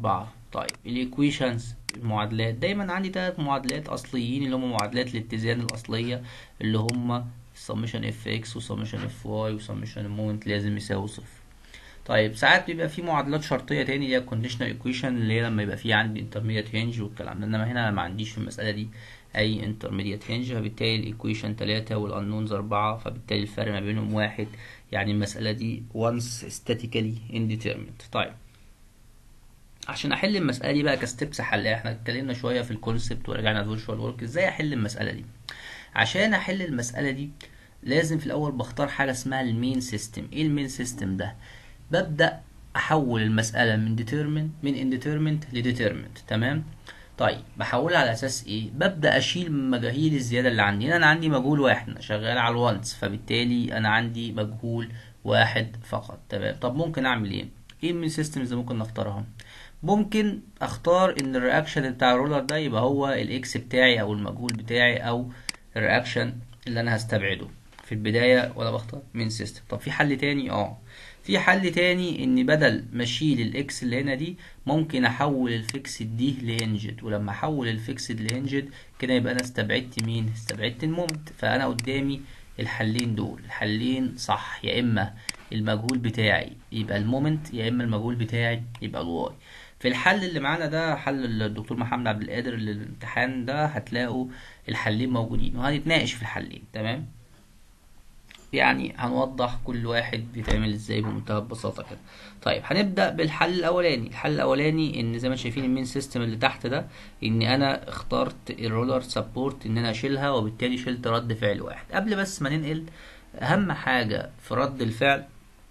طيب الايكويشنز، المعادلات، دايما عندي تلات معادلات اصليين اللي هم معادلات الاتزان الاصليه، اللي هم summation اف اكس وsummation اف واي وsummation المومنت لازم يساوي صفر. طيب ساعات بيبقى في معادلات شرطيه تاني اللي هي conditional equation، اللي هي لما يبقى في عندي intermediate range والكلام ده، انما هنا أنا ما عنديش في المساله دي اي intermediate range، فبالتالي الايكويشن تلاتة والانونز اربعة، فبالتالي الفرق ما بينهم واحد، يعني المساله دي once statically indeterminate. طيب عشان احل المساله دي بقى كستبس حلها، احنا اتكلمنا شويه في الكونسبت ورجعنا الفيرتشوال ورك، ازاي احل المساله دي؟ عشان احل المساله دي لازم في الاول بختار حاجه اسمها المين سيستم. ايه المين سيستم ده؟ ببدا احول المساله من determined من indeterminate لdetermined، تمام؟ طيب بحولها على اساس ايه؟ ببدا اشيل من مجاهيل الزياده اللي عندي. هنا انا عندي مجهول واحد، أنا شغال على الوانس، فبالتالي انا عندي مجهول واحد فقط، تمام؟ طب ممكن اعمل ايه؟ ايه من سيستمز اللي ممكن نختارها؟ ممكن اختار ان الرياكشن بتاع الرولر ده يبقى هو الاكس بتاعي او المجهول بتاعي او الرياكشن اللي انا هستبعده في البداية وانا بختار من سيستم. طب في حل تاني؟ اه في حل تاني، ان بدل ما اشيل الاكس اللي هنا دي ممكن احول الفيكسد دي لهنجد، ولما احول الفيكسد لهنجد كده يبقى انا استبعدت مين؟ استبعدت المومنت. فانا قدامي الحلين دول، الحلين صح، يا اما المجهول بتاعي يبقى المومنت، يا اما المجهول بتاعي يبقى الواي. في الحل اللي معانا ده، حل الدكتور محمد عبد القادر للامتحان ده، هتلاقوا الحلين موجودين وهنتناقش في الحلين، تمام؟ يعني هنوضح كل واحد بيتعمل ازاي بمنتهى البساطة كده. طيب هنبدأ بالحل الأولاني. الحل الأولاني إن زي ما شايفين المين سيستم اللي تحت ده، إن أنا اخترت الرولر سبورت إن أنا أشيلها، وبالتالي شلت رد فعل واحد. قبل بس ما ننقل، أهم حاجة في رد الفعل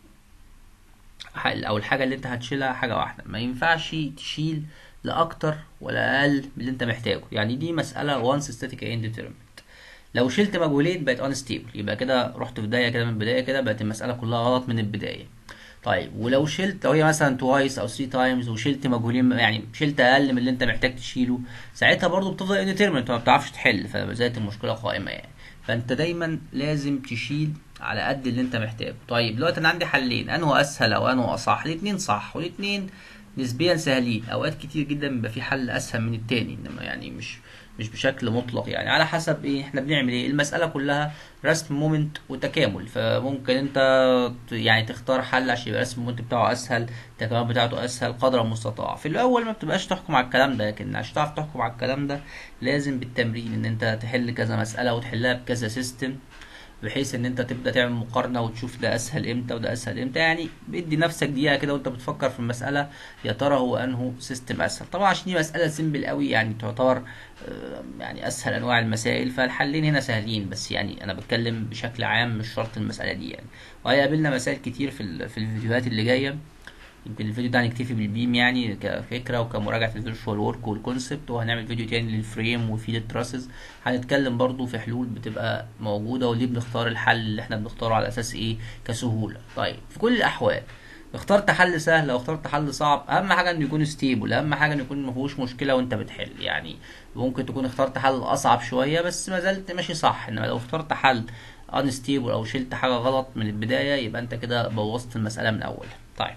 او الحاجه اللي انت هتشيلها حاجه واحده، ما ينفعش تشيل لا اكتر ولا اقل من اللي انت محتاجه. يعني دي مساله وانس ستاتيك انديترمنت. لو شلت مجهولين بقت انستيبل، يبقى كده رحت في بدايه كده من البدايه، كده بقت المساله كلها غلط من البدايه. طيب ولو شلت، لو هي مثلا توايس او ثري تايمز وشلت مجهولين، يعني شلت اقل من اللي انت محتاج تشيله، ساعتها برضو بتفضل انديترمنت، ما بتعرفش تحل، فما زالت المشكله قائمه يعني. فانت دايما لازم تشيل على قد اللي انت محتاجه. طيب دلوقتي انا عندي حلين، انه اسهل او انه اصح؟ الاتنين صح، والاتنين نسبيا سهلين. اوقات كتير جدا بيبقى في حل اسهل من التاني، انما يعني مش مش بشكل مطلق، يعني على حسب ايه احنا بنعمل ايه. المسألة كلها رسم مومنت وتكامل، فممكن انت يعني تختار حل عشان يبقى رسم المومنت بتاعه اسهل، التكامل بتاعته اسهل قدر المستطاع. في الاول ما بتبقاش تحكم على الكلام ده، لكن عشان تعرف تحكم على الكلام ده لازم بالتمرين ان انت تحل كذا مسألة وتحلها بكذا سيستم، بحيث ان انت تبدا تعمل مقارنه وتشوف ده اسهل امتى وده اسهل امتى. يعني بدي نفسك دقيقه كده وانت بتفكر في المساله، يا ترى هو انه سيستم اسهل. طبعا عشان دي مساله سيمبل قوي، يعني تعتبر يعني اسهل انواع المسائل، فالحلين هنا سهلين، بس يعني انا بتكلم بشكل عام مش شرط المساله دي يعني. وهيقابلنا مسائل كتير في في الفيديوهات اللي جايه. يمكن الفيديو ده هنكتفي بالبيم يعني كفكرة وكمراجعة الفيرتشوال ورك والكونسبت، وهنعمل فيديو تاني للفريم وفي التراسز، هنتكلم برضو في حلول بتبقى موجودة وليه بنختار الحل اللي احنا بنختاره على اساس ايه كسهولة. طيب في كل الاحوال اخترت حل سهل او اخترت حل صعب، اهم حاجه انه يكون ستيبل، اهم حاجه انه يكون مفيهوش مشكله وانت بتحل. يعني ممكن تكون اخترت حل اصعب شويه بس ما زلت ماشي صح، انما لو اخترت حل انستيبل او شلت حاجه غلط من البدايه يبقى انت كده بوظت المساله من اول. طيب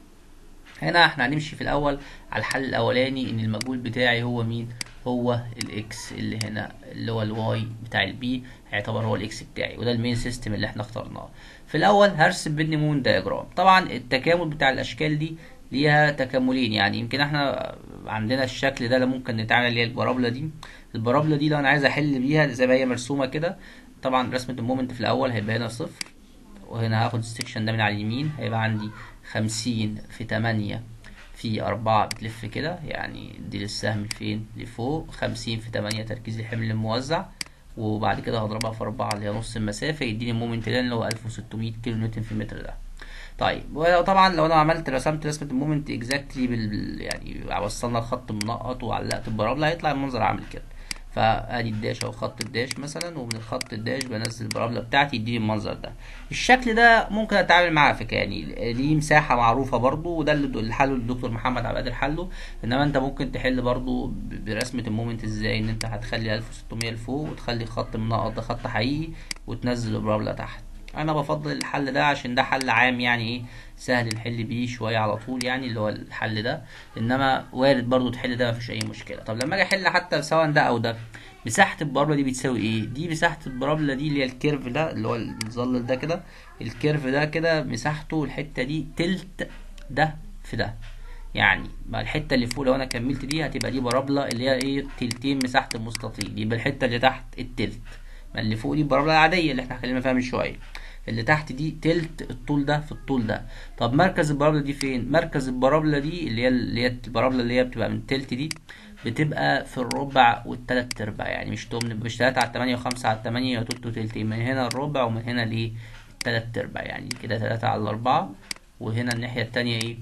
هنا احنا هنمشي في الاول على الحل الاولاني، ان المجهول بتاعي هو مين؟ هو الاكس اللي هنا، اللي هو الواي بتاع البي هيعتبر هو الاكس بتاعي، وده المين سيستم اللي احنا اخترناه. في الاول هرسم بيني مون دايجرام. طبعا التكامل بتاع الاشكال دي ليها تكاملين، يعني يمكن احنا عندنا الشكل ده اللي ممكن نتعامل اللي هي البارابولا دي. البارابولا دي لو انا عايز احل بيها زي ما هي مرسومه كده، طبعا رسمه المومنت في الاول هيبقى هنا صفر، وهنا هاخد السكشن ده من على اليمين، هيبقى عندي خمسين في تمانية في أربعة بتلف كده، يعني دي للسهم فين؟ لفوق. خمسين في تمانية تركيز الحمل الموزع، وبعد كده هضربها في أربعة اللي هي نص المسافة، يديني المومنت ده اللي هو ألف وستمية كيلو نيوتن في المتر ده. طيب وطبعا لو انا عملت رسمت رسمة المومنت اكزاكتلي بال يعني وصلنا الخط منقط وعلقت البرابلة، هيطلع المنظر عامل كده. فادي الداش او خط الداش مثلا، ومن الخط الداش بنزل البرابلة بتاعتي يديني المنظر ده. الشكل ده ممكن اتعامل معاه فكرة، يعني ليه مساحة معروفة برضو، وده اللي حله الدكتور محمد عبد القادر حله. انما انت ممكن تحل برضو برسمة المومنت ازاي، ان انت هتخلي ألف وستمية لفوق وتخلي الخط منقط ده خط حقيقي وتنزل البرابلة تحت. انا بفضل الحل ده عشان ده حل عام، يعني ايه سهل نحل بيه شويه على طول، يعني اللي هو الحل ده. انما وارد برضو تحل ده مفيش اي مشكله. طب لما اجي احل حتى سواء ده او ده، مساحه البرابله دي بتساوي ايه؟ دي مساحه البرابله دي اللي هي الكيرف ده اللي هو المظلل ده كده، الكيرف ده كده مساحته الحته دي تلت ده في ده. يعني ما الحته اللي فوق لو انا كملت دي هتبقى دي برابله اللي هي ايه تلتين مساحه المستطيل، يبقى الحته اللي تحت التلت. ما اللي فوق دي البرابله العاديه اللي احنا اتكلمنا فيها من شويه، اللي تحت دي تلت الطول ده في الطول ده. طب مركز البرابله دي فين؟ مركز البرابله دي اللي هي اللي هي البرابله اللي هي بتبقى من تلت دي بتبقى في الربع والتلات ارباع، يعني مش تمن مش تلاتة على تمانية وخمسة على تمانية يا تلت وتلتين، من هنا الربع ومن هنا الايه التلات ارباع، يعني كده تلاتة على اربعة، وهنا الناحيه التانيه ايه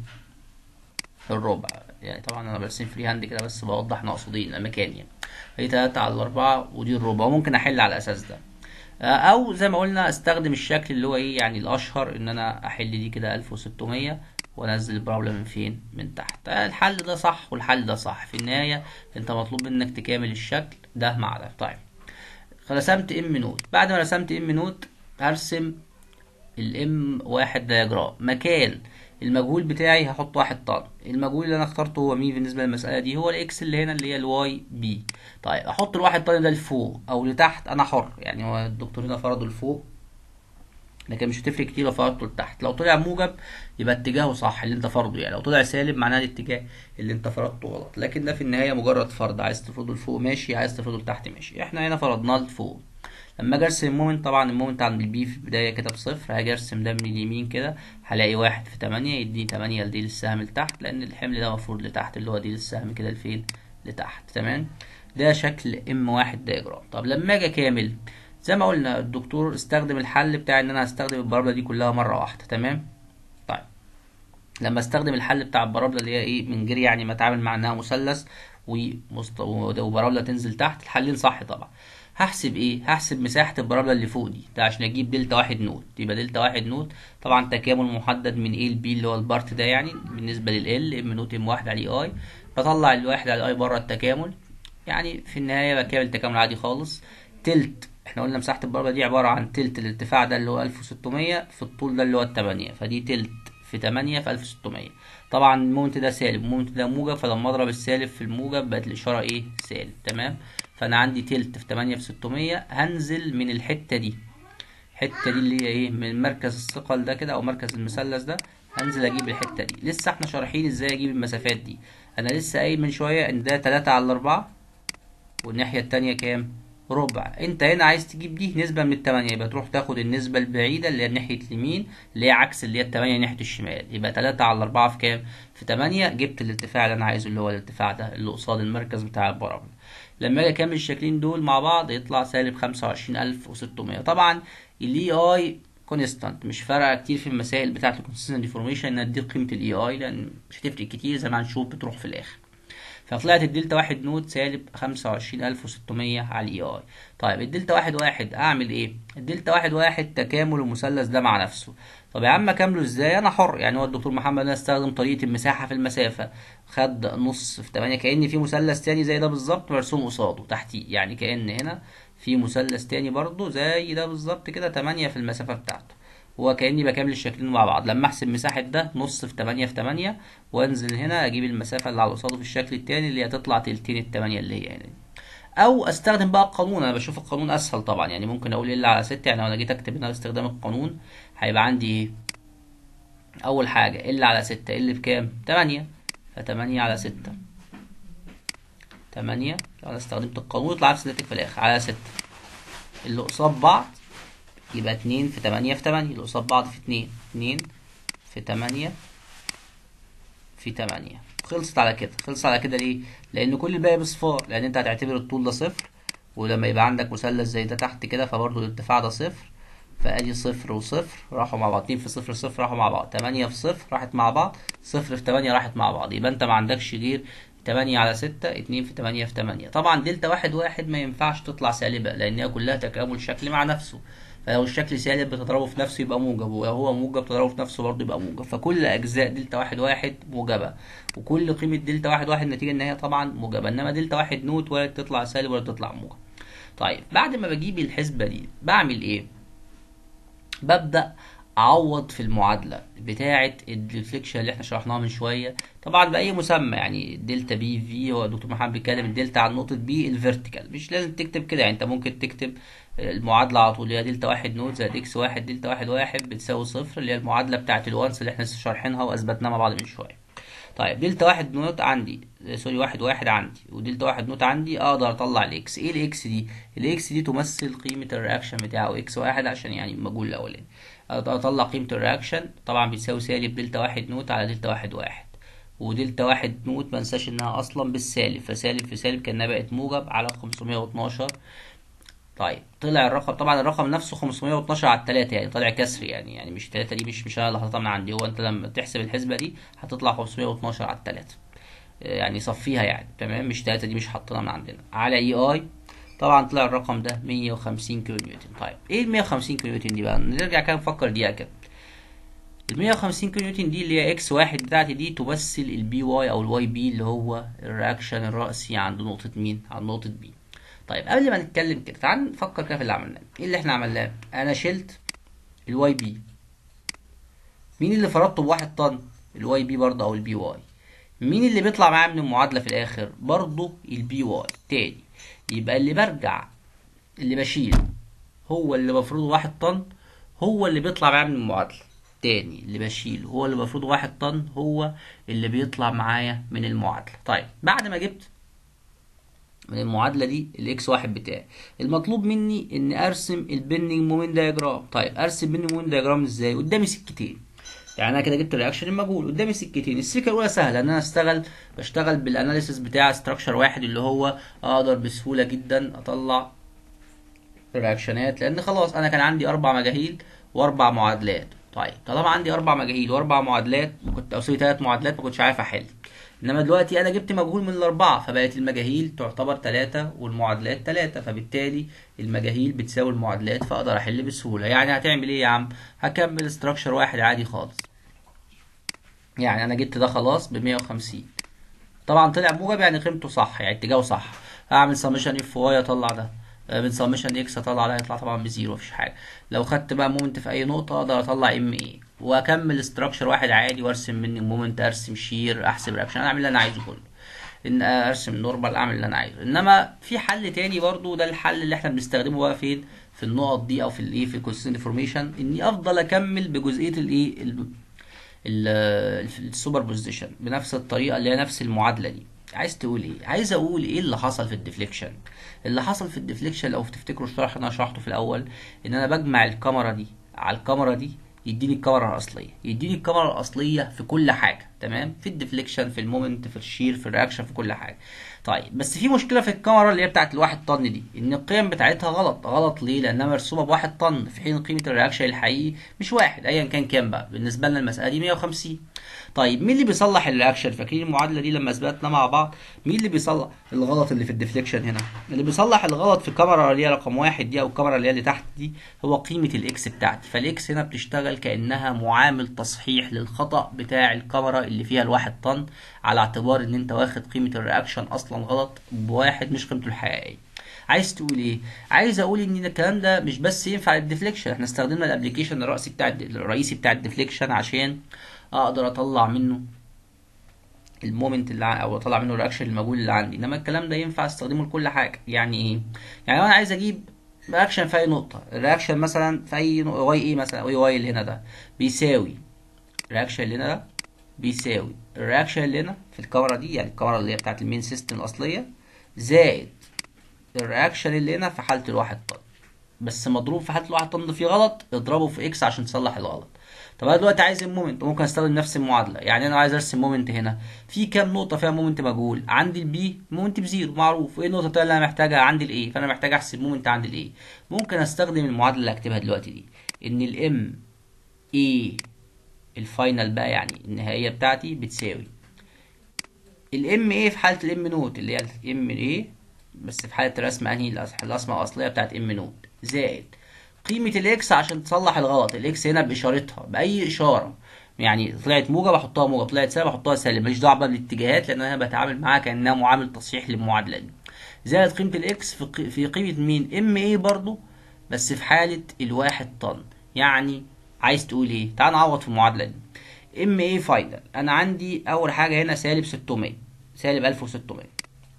الربع. يعني طبعا انا برسم فري هاند كده بس بوضح نقصد ايه المكان، يعني هي تلاتة على اربعة ودي الربع، وممكن احل على الاساس ده. او زي ما قلنا استخدم الشكل اللي هو ايه يعني الاشهر، ان انا احل دي كده الف وستمية وانزل البرابلة من فين من تحت. الحل ده صح والحل ده صح، في النهاية انت مطلوب منك تكامل الشكل ده مع ده. طيب رسمت ام نوت، بعد ما رسمت ام نوت هرسم الام واحد دياجرام. مكان المجهول بتاعي هحط واحد طن، المجهول اللي انا اخترته هو مين بالنسبه للمساله دي؟ هو الاكس اللي هنا اللي هي الواي بي. طيب احط الواحد طن ده لفوق او لتحت انا حر، يعني هو الدكتور هنا فرضه لفوق لكن مش هتفرق كتير لو فرضته لتحت. لو طلع موجب يبقى اتجاهه صح اللي انت فرضه، يعني لو طلع سالب معناه الاتجاه اللي انت فرضته غلط. لكن ده في النهايه مجرد فرض، عايز تفرضه لفوق ماشي، عايز تفرضه لتحت ماشي. احنا هنا فرضناه لفوق. لما اجي ارسم المومنت، طبعا المومنت عند البي في البدايه كده بصفر، هاجي ارسم ده من اليمين كده هلاقي واحد في تمانية يديني تمانية لدي للسهم لتحت، لان الحمل ده مفروض لتحت اللي هو دي للسهم كده لفين لتحت. تمام، ده شكل ام واحد دايجرام. طب لما اجي اكامل زي ما قلنا الدكتور استخدم الحل بتاع ان انا هستخدم البرابله دي كلها مره واحده. تمام، طيب لما استخدم الحل بتاع البرابله اللي هي ايه من غير يعني ما اتعامل مع انها مثلث ومست... وبرابله تنزل تحت، الحلين صح طبعا. هحسب ايه؟ هحسب مساحه البرابله اللي فوق دي، ده عشان اجيب دلتا واحد نوت. يبقى دلتا واحد نوت طبعا تكامل محدد من A ل B اللي هو البارت ده، يعني بالنسبه لل ام نوت ام واحد على اي اي، بطلع الواحد على اي بره التكامل، يعني في النهايه بكامل تكامل عادي خالص. تلت احنا قلنا مساحه البرابله دي عباره عن تلت الارتفاع ده اللي هو الف وستمية في الطول ده اللي هو التمانية، فدي تلت في تمانية في الف وستمية. طبعا المومنت ده سالب المومنت ده موجب، فلما اضرب السالب في الموجب بقت الاشاره ايه سالب. تمام، فانا عندي تلت في تمانية في ستمية، هنزل من الحته دي، الحته دي اللي هي ايه من مركز الثقل ده كده او مركز المثلث ده، هنزل اجيب الحته دي. لسه احنا شارحين ازاي اجيب المسافات دي، انا لسه قايل من شويه ان ده تلاتة على اربعة والناحيه التانية كام ربع. انت هنا عايز تجيب دي نسبة من التمانية، يبقى تروح تاخد النسبة البعيدة اللي هي ناحية اليمين اللي هي عكس اللي هي التمانية ناحية الشمال، يبقى تلاتة على اربعة في كام في تمانية. جبت الارتفاع اللي انا عايزه اللي هو الارتفاع ده اللي قصاد المركز بتاع البرابل. لما اجي اكمل الشكلين دول مع بعض يطلع سالب خمسة وعشرين الف وستمية. طبعا الاي اي كونستانت مش فارقه كتير في المسائل بتاعه الكونسيستنت ديفورميشن ان ادي قيمه الاي اي، لان مش هتفرق كتير زي ما هنشوف بتروح في الاخر. فطلعت الدلتا واحد نوت سالب خمسة وعشرين الف وستمية على الاي اي. طيب الدلتا واحد واحد اعمل ايه؟ الدلتا واحد واحد تكامل المثلث ده مع نفسه. طب يا عم اكامله ازاي؟ انا حر، يعني هو الدكتور محمد انا استخدم طريقه المساحه في المسافه، خد نص في تمانية كأن في مثلث تاني زي ده بالظبط مرسوم قصاده تحتيه، يعني كأن هنا في مثلث تاني برضه زي ده بالظبط كده تمانية في المسافه بتاعته، هو كأني بكامل الشكلين مع بعض. لما احسب مساحة ده نص في تمانية في تمانية وانزل هنا اجيب المسافة اللي على قصاده في الشكل التاني اللي هتطلع تلتين التمانية اللي هي هنا دي. او استخدم بقى القانون، انا بشوف القانون اسهل طبعا، يعني ممكن اقول ال على ستة، يعني لو انا جيت اكتب هنا باستخدام القانون هيبقى عندي ايه؟ اول حاجة ال على ستة، ال بكام؟ تمانية، فتمانية على ستة، تمانية لو انا استخدمت القانون يطلع نفس الناتج في الاخر على ستة، اللي قصاد بعض يبقى اتنين في تمانية في تمانية، اللي قصاد بعض في اتنين، اتنين في تمانية في تمانية. خلصت على كده، خلصت على كده ليه؟ لأن كل الباقي بصفار، لأن أنت هتعتبر الطول ده صفر، ولما يبقى عندك مثلث زي ده تحت كده فبرضه الارتفاع ده صفر، فأدي صفر وصفر راحوا مع بعض، اتنين في صفر صفر راحوا مع بعض، تمانية في صفر راحت مع بعض، صفر في تمانية راحت مع بعض، يبقى أنت ما عندكش غير تمانية على ستة، اتنين في تمانية في تمانية. طبعا دلتا واحد واحد ما ينفعش تطلع سالبة لأن هي كلها تكامل شكل مع نفسه، فلو الشكل سالب بتضربه في نفسه يبقى موجب، ولو هو موجب تضربه في نفسه برضه يبقى موجب، فكل اجزاء دلتا واحد واحد موجبه، وكل قيمه دلتا واحد واحد نتيجه ان هي طبعا موجبه، انما دلتا واحد نوت ولا تطلع سالب ولا تطلع موجب. طيب بعد ما بجيب الحسبه دي بعمل ايه؟ ببدأ اعوض في المعادله بتاعه الديفليكشن اللي احنا شرحناها من شويه، طبعا باي مسمى. يعني دلتا بي في، هو دكتور محمد بيتكلم الدلتا عن نقطه بي الفيرتيكال، مش لازم تكتب كده. يعني انت ممكن تكتب المعادله على طول، اللي هي دلتا واحد نوت زائد اكس واحد دلتا واحد واحد بتساوي صفر، اللي هي المعادله بتاعه الوانس اللي احنا لسه شارحينها واثبتناها مع بعض من شويه. طيب دلتا واحد نوت عندي، سوري واحد واحد عندي، ودلتا واحد نوت عندي، اقدر اطلع الاكس. ايه الاكس دي؟ الاكس دي تمثل قيمة الرياكشن بتاعه اكس واحد، عشان يعني المجهول الاولاني. اطلع قيمة الرياكشن، طبعا بتساوي سالب دلتا واحد نوت على دلتا واحد واحد، ودلتا واحد نوت منساش انها اصلا بالسالب، فسالب في سالب كانها بقت موجب على خمسمية واتناشر. طيب طلع الرقم، طبعا الرقم نفسه خمسمية واتناشر على التلاتة، يعني طلع كسر، يعني يعني مش تلاتة دي، مش مش انا اللي حاططها من عندي، هو انت لما تحسب الحسبة دي هتطلع خمسمية واتناشر على التلاتة، يعني صفيها يعني تمام، مش تلاتة دي مش حاطينها من عندنا على اي اي. طبعا طلع الرقم ده مية وخمسين كيلو نيوتن. طيب ايه ال مية وخمسين كيلو نيوتن دي بقى؟ نرجع كده نفكر دقيقة كده. ال مية وخمسين كيلو نيوتن دي اللي هي اكس واحد بتاعتي دي تمثل البي واي او الواي بي، اللي هو الرياكشن الرأسي عند نقطة مين؟ عند نقطة بي. طيب قبل ما نتكلم كده تعال نفكر كده في اللي عملناه. ايه اللي احنا عملناه؟ انا شلت الواي بي. مين اللي فرضته بواحد طن؟ الواي بي برضه او البي واي. مين اللي بيطلع معايا من المعادلة في الآخر؟ برضه البي واي تاني. يبقى اللي برجع، اللي بشيل هو اللي بفرضه واحد طن، هو اللي بيطلع معايا من المعادلة. تاني، اللي بشيل هو اللي بفرضه واحد طن، هو اللي بيطلع معايا من المعادلة. طيب بعد ما جبت من المعادلة دي الاكس واحد بتاعي، المطلوب مني ان ارسم البندنج مومنت دايجرام. طيب ارسم البندنج مومنت دايجرام ازاي؟ قدامي سكتين، يعني انا كده جبت الرياكشن المجهول، قدامي سكتين. السكه الاولى سهله، ان انا اشتغل بشتغل بالاناليسيس بتاع ستراكشر واحد، اللي هو اقدر بسهوله جدا اطلع الرياكشنات، لان خلاص انا كان عندي اربع مجاهيل واربع معادلات. طيب طالما عندي اربع مجاهيل واربع معادلات، كنت او ثلاث معادلات ما كنتش عارف احل. انما دلوقتي انا جبت مجهول من الاربعه، فبقت المجاهيل تعتبر ثلاثه والمعادلات ثلاثه، فبالتالي المجاهيل بتساوي المعادلات، فاقدر احل بسهوله. يعني هتعمل ايه يا عم؟ هكمل ستراكشر واحد عادي خالص. يعني انا جبت ده خلاص ب مية وخمسين، طبعا طلع موجب يعني قيمته صح، يعني اتجاهه صح. هعمل سمشن اف واي اطلع ده، من سمشن اكس اطلع ده، هيطلع طبعا بزيرو، مفيش حاجه. لو خدت بقى مومنت في اي نقطه اقدر اطلع ام اي، واكمل ستراكشر واحد عادي، وارسم مني مومنت، ارسم شير، احسب رياكشن، اعمل اللي انا عايزه كله، ان ارسم نورمال، اعمل اللي انا عايزه. انما في حل تاني برضو، ده الحل اللي احنا بنستخدمه بقى فين؟ في النقط دي او في الايه، في الكونسيستنت ديفورميشن، اني افضل اكمل بجزئيه الايه، السوبر بوزيشن بنفس الطريقه اللي هي نفس المعادله دي. عايز تقول ايه؟ عايز اقول ايه اللي حصل في الديفليكشن. اللي حصل في الديفليكشن لو تفتكروا الشرح اللي انا شرحته في الاول، ان انا بجمع الكاميرا دي على الكاميرا دي، يديني الكاميرا الاصليه، يديني الكاميرا الاصليه في كل حاجه تمام، في الديفليكشن، في المومنت، في الشير، في الرياكشن، في كل حاجه. طيب بس في مشكله في الكاميرا اللي هي بتاعت الواحد طن دي، ان القيم بتاعتها غلط. غلط ليه؟ لانها مرسومه بواحد طن، في حين قيمه الرياكشن الحقيقي مش واحد، ايا كان كام بقى بالنسبه لنا المساله دي مية وخمسين. طيب مين اللي بيصلح الرياكشن؟ فاكرين المعادله دي لما اثبتنا مع بعض؟ مين اللي بيصلح الغلط اللي في الديفليكشن هنا؟ اللي بيصلح الغلط في الكاميرا اللي هي رقم واحد دي، او الكاميرا اللي هي اللي تحت دي، هو قيمه الاكس بتاعتي. فالاكس هنا بتشتغل كانها معامل تصحيح للخطا بتاع الكاميرا اللي فيها الواحد طن، على اعتبار ان انت واخد قيمه الرياكشن اصلا غلط بواحد، مش قيمته الحقيقيه. عايز تقول ايه؟ عايز اقول ان الكلام ده مش بس ينفع للديفليكشن، احنا استخدمنا الابلكيشن الرئيسي بتاع الرئيسي بتاع الديفليكشن عشان اقدر اطلع منه المومنت اللي او اطلع منه الرياكشن المجهول اللي عندي. انما الكلام ده ينفع استخدمه لكل حاجه. يعني ايه؟ يعني لو انا عايز اجيب رياكشن في اي نقطه، الرياكشن مثلا في اي واي ايه مثلا، واي واي اللي هنا ده بيساوي الرياكشن اللي هنا ده بيساوي الرياكشن اللي هنا في الكاميرا دي، يعني الكاميرا اللي هي بتاعت المين سيستم الاصليه، زائد الرياكشن اللي هنا في حاله الواحد طن، بس مضروب في حاله الواحد طن في غلط، اضربه في اكس عشان تصلح الغلط. طب انا دلوقتي عايز المومنت، ممكن استخدم نفس المعادله. يعني انا عايز ارسم مومنت هنا، في كام نقطه فيها مومنت مجهول؟ عندي البي مومنت بزيرو معروف، وايه النقطه التانيه اللي انا محتاجها؟ عندي الاي، فانا محتاج احسب مومنت عند الاي. ممكن استخدم المعادله اللي هكتبها دلوقتي دي، ان الام اي الفاينل بقى، يعني النهائيه بتاعتي، بتساوي الام اي في حاله الام نوت اللي هي الام اي، بس في حاله الرسم انهي؟ الرسمه الاصليه بتاعت ام نوت، زائد قيمه الاكس عشان تصلح الغلط. الاكس هنا باشارتها، باي اشاره، يعني طلعت موجب احطها موجب، طلعت سالب احطها سالب، ماليش دعوه بقى بالاتجاهات، لان انا بتعامل معاها كانها معامل تصحيح للمعادله دي. زائد قيمه الاكس في في قيمه مين؟ ام اي برضو، بس في حاله الواحد طن. يعني عايز تقول ايه؟ تعال نعوض في المعادله دي. ام ايه فاينل، انا عندي اول حاجه هنا سالب ستمية، سالب ألف وستمية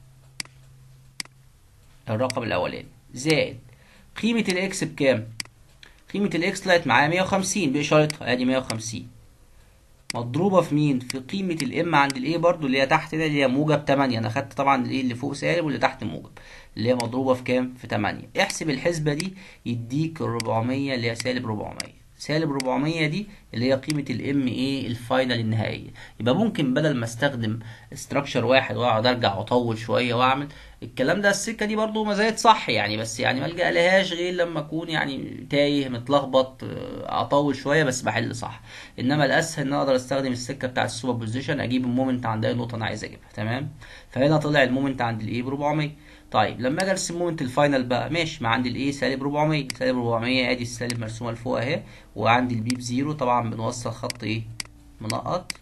الرقم الاولاني، زائد قيمه الاكس بكام؟ قيمه الاكس طلعت معايا مية وخمسين باشارتها، ادي مية وخمسين مضروبه في مين؟ في قيمه الام عند الايه برضو اللي هي تحت ده، اللي هي موجب تمانية. انا خدت طبعا الايه اللي فوق سالب واللي تحت موجب، اللي هي مضروبه في كام؟ في تمانية. احسب الحسبه دي يديك ال أربعمية اللي هي سالب أربعمية. سالب أربعمية دي اللي هي قيمه الام ايه الفاينل النهائيه. يبقى ممكن بدل ما استخدم استراكشر واحد واقعد ارجع واطول شويه واعمل الكلام ده، السكه دي برضو ما زالت صح يعني، بس يعني ما الجا لهاش غير لما اكون يعني تايه متلخبط، آه، اطول شويه بس بحل صح. انما الاسهل ان اقدر استخدم السكه بتاع السوبر بوزيشن، اجيب المومنت عند اي نقطه انا عايز اجيبها. تمام. فهنا طلع المومنت عند الايه ب أربعمية. طيب لما اجي ارسم مومنت الفاينل بقى، ماشي، ما عندي الايه سالب أربعمية، سالب أربعمية ادي السالب مرسومه لفوق اهي، وعندي البي بزيرو، طبعا بنوصل خط ايه منقط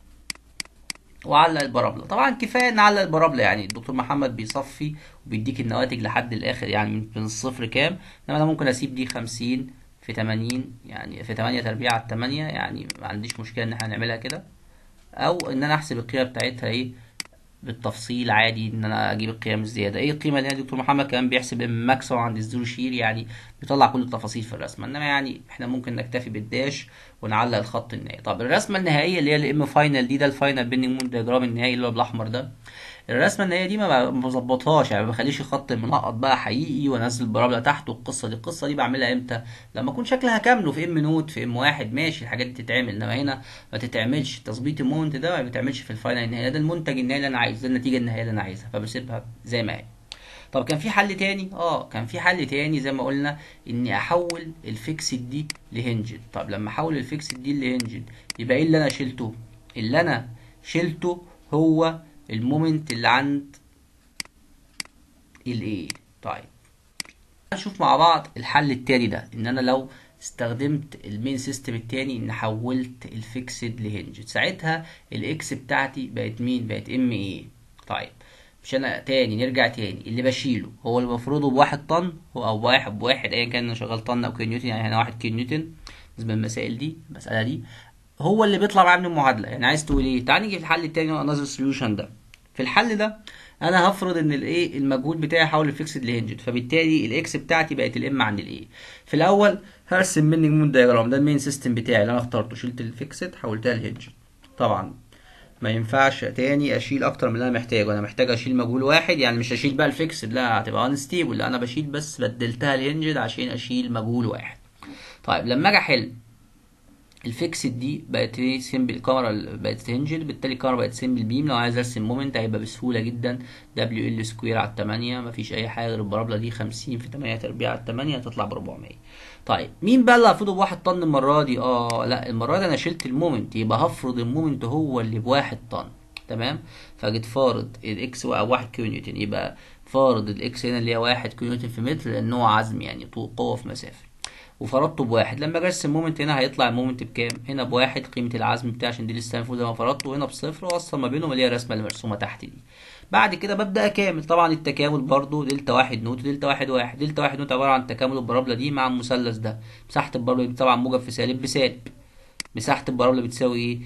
وعلق البرابلة. طبعا كفايه نعلق البرابلة، يعني الدكتور محمد بيصفي وبيديك النواتج لحد الاخر، يعني من من الصفر كام. انما انا ممكن اسيب دي خمسين في تمانين، يعني في تمانية تربيع على تمانية، يعني ما عنديش مشكله ان احنا نعملها كده، او ان انا احسب القيمه بتاعتها ايه بالتفصيل عادي، ان انا اجيب القيم الزياده. ايه القيمه اللي هي دكتور محمد كمان بيحسب الماكسيمم عند الزيرو شير، يعني بيطلع كل التفاصيل في الرسمه. انما يعني احنا ممكن نكتفي بالداش ونعلق الخط النهائي. طب الرسمه النهائيه اللي هي الام فاينل دي، ده الفاينل بيندنج مود دياجرام النهائي اللي هو بالاحمر ده، الرسمه النهائيه دي ما ما بظبطهاش، يعني ما بخليش خط منقط بقى حقيقي وانزل برابله تحت. والقصه دي القصه دي بعملها امتى؟ لما اكون شكلها كامله في ام نوت في ام واحد، ماشي الحاجات دي تتعمل، انما هنا ما تتعملش. تظبيط المومنت ده ما بيتعملش في الفاينل النهائي، ده المنتج النهائي اللي انا عايزه، ده النتيجه النهائيه اللي انا عايزها، فبسيبها زي ما هي. طب كان في حل تاني؟ اه كان في حل تاني زي ما قلنا، اني احول الفيكسد دي لهنجد. طب لما احول الفيكسد دي لهنجد يبقى ايه اللي انا شلته؟ اللي انا شلته هو المومنت اللي عند الايه. طيب نشوف مع بعض الحل التاني ده، ان انا لو استخدمت المين سيستم التاني ان حولت الفيكسد لهنجد، ساعتها الاكس بتاعتي بقت مين؟ بقت ام ايه. طيب مش انا تاني نرجع تاني، اللي بشيله هو اللي بفرضه بواحد طن، هو او واحد بواحد ايا كان انا شغال طن او كيلو نيوتن، يعني هنا واحد كيلو نيوتن بالنسبه للمسائل دي، المساله دي هو اللي بيطلع معايا من المعادله. يعني عايز تقول ايه؟ تعال نيجي في الحل التاني انذر سوليوشن ده. في الحل ده انا هفرض ان الايه المجهود بتاعي حول الفيكسد لهنجد، فبالتالي الاكس بتاعتي بقت الام عند الايه. في الاول هرسم مني مود دايجرام، ده المين سيستم بتاعي اللي انا اخترته، شلت الفيكسد حولتها لهنجد. طبعا ما ينفعش تاني اشيل اكتر من اللي انا محتاجه، انا محتاج اشيل مجهول واحد، يعني مش اشيل بقى الفيكسد، لا هتبقى انستيبل، لا انا بشيل بس بدلتها لهنجد عشان اشيل مجهول واحد. طيب لما اجي احل الفيكسد دي بقت ايه سيمبل، الكاميرا بقت هنجد، بالتالي الكاميرا بقت سيمبل بيم. لو عايز ارسم مومنت هيبقى بسهوله جدا، دبليو ال سكوير على تمانية، مفيش اي حاجه غير البرابله دي، خمسين في تمانية تربيع على تمانية هتطلع ب أربعمية. طيب مين بقى اللي هفرضه بواحد طن المره دي؟ اه لا المره دي انا شلت المومنت، يبقى هفرض المومنت هو اللي بواحد طن. تمام. فجيت فارض الاكس واحد كيلو نيوتن، يبقى فارض الاكس هنا اللي هي واحد كيلو نيوتن في متر، لان هو عزم يعني طول قوه في مسافه، وفرضته بواحد. لما اجي ارسم مومنت هنا هيطلع المومنت بكام؟ هنا بواحد قيمه العزم بتاعي عشان دي لسه فوق زي ما فرضته، وهنا بصفر، واوصل ما بينهم اللي هي الرسمه اللي مرسومه تحت دي. بعد كده ببدا اكامل، طبعا التكامل برضو دلتا واحد نوت ودلتا واحد واحد. دلتا واحد نوت عباره عن تكامل البرابله دي مع المثلث ده. مساحه البرابله دي طبعا موجب في سالب بسالب، مساحه البرابله بتساوي ايه؟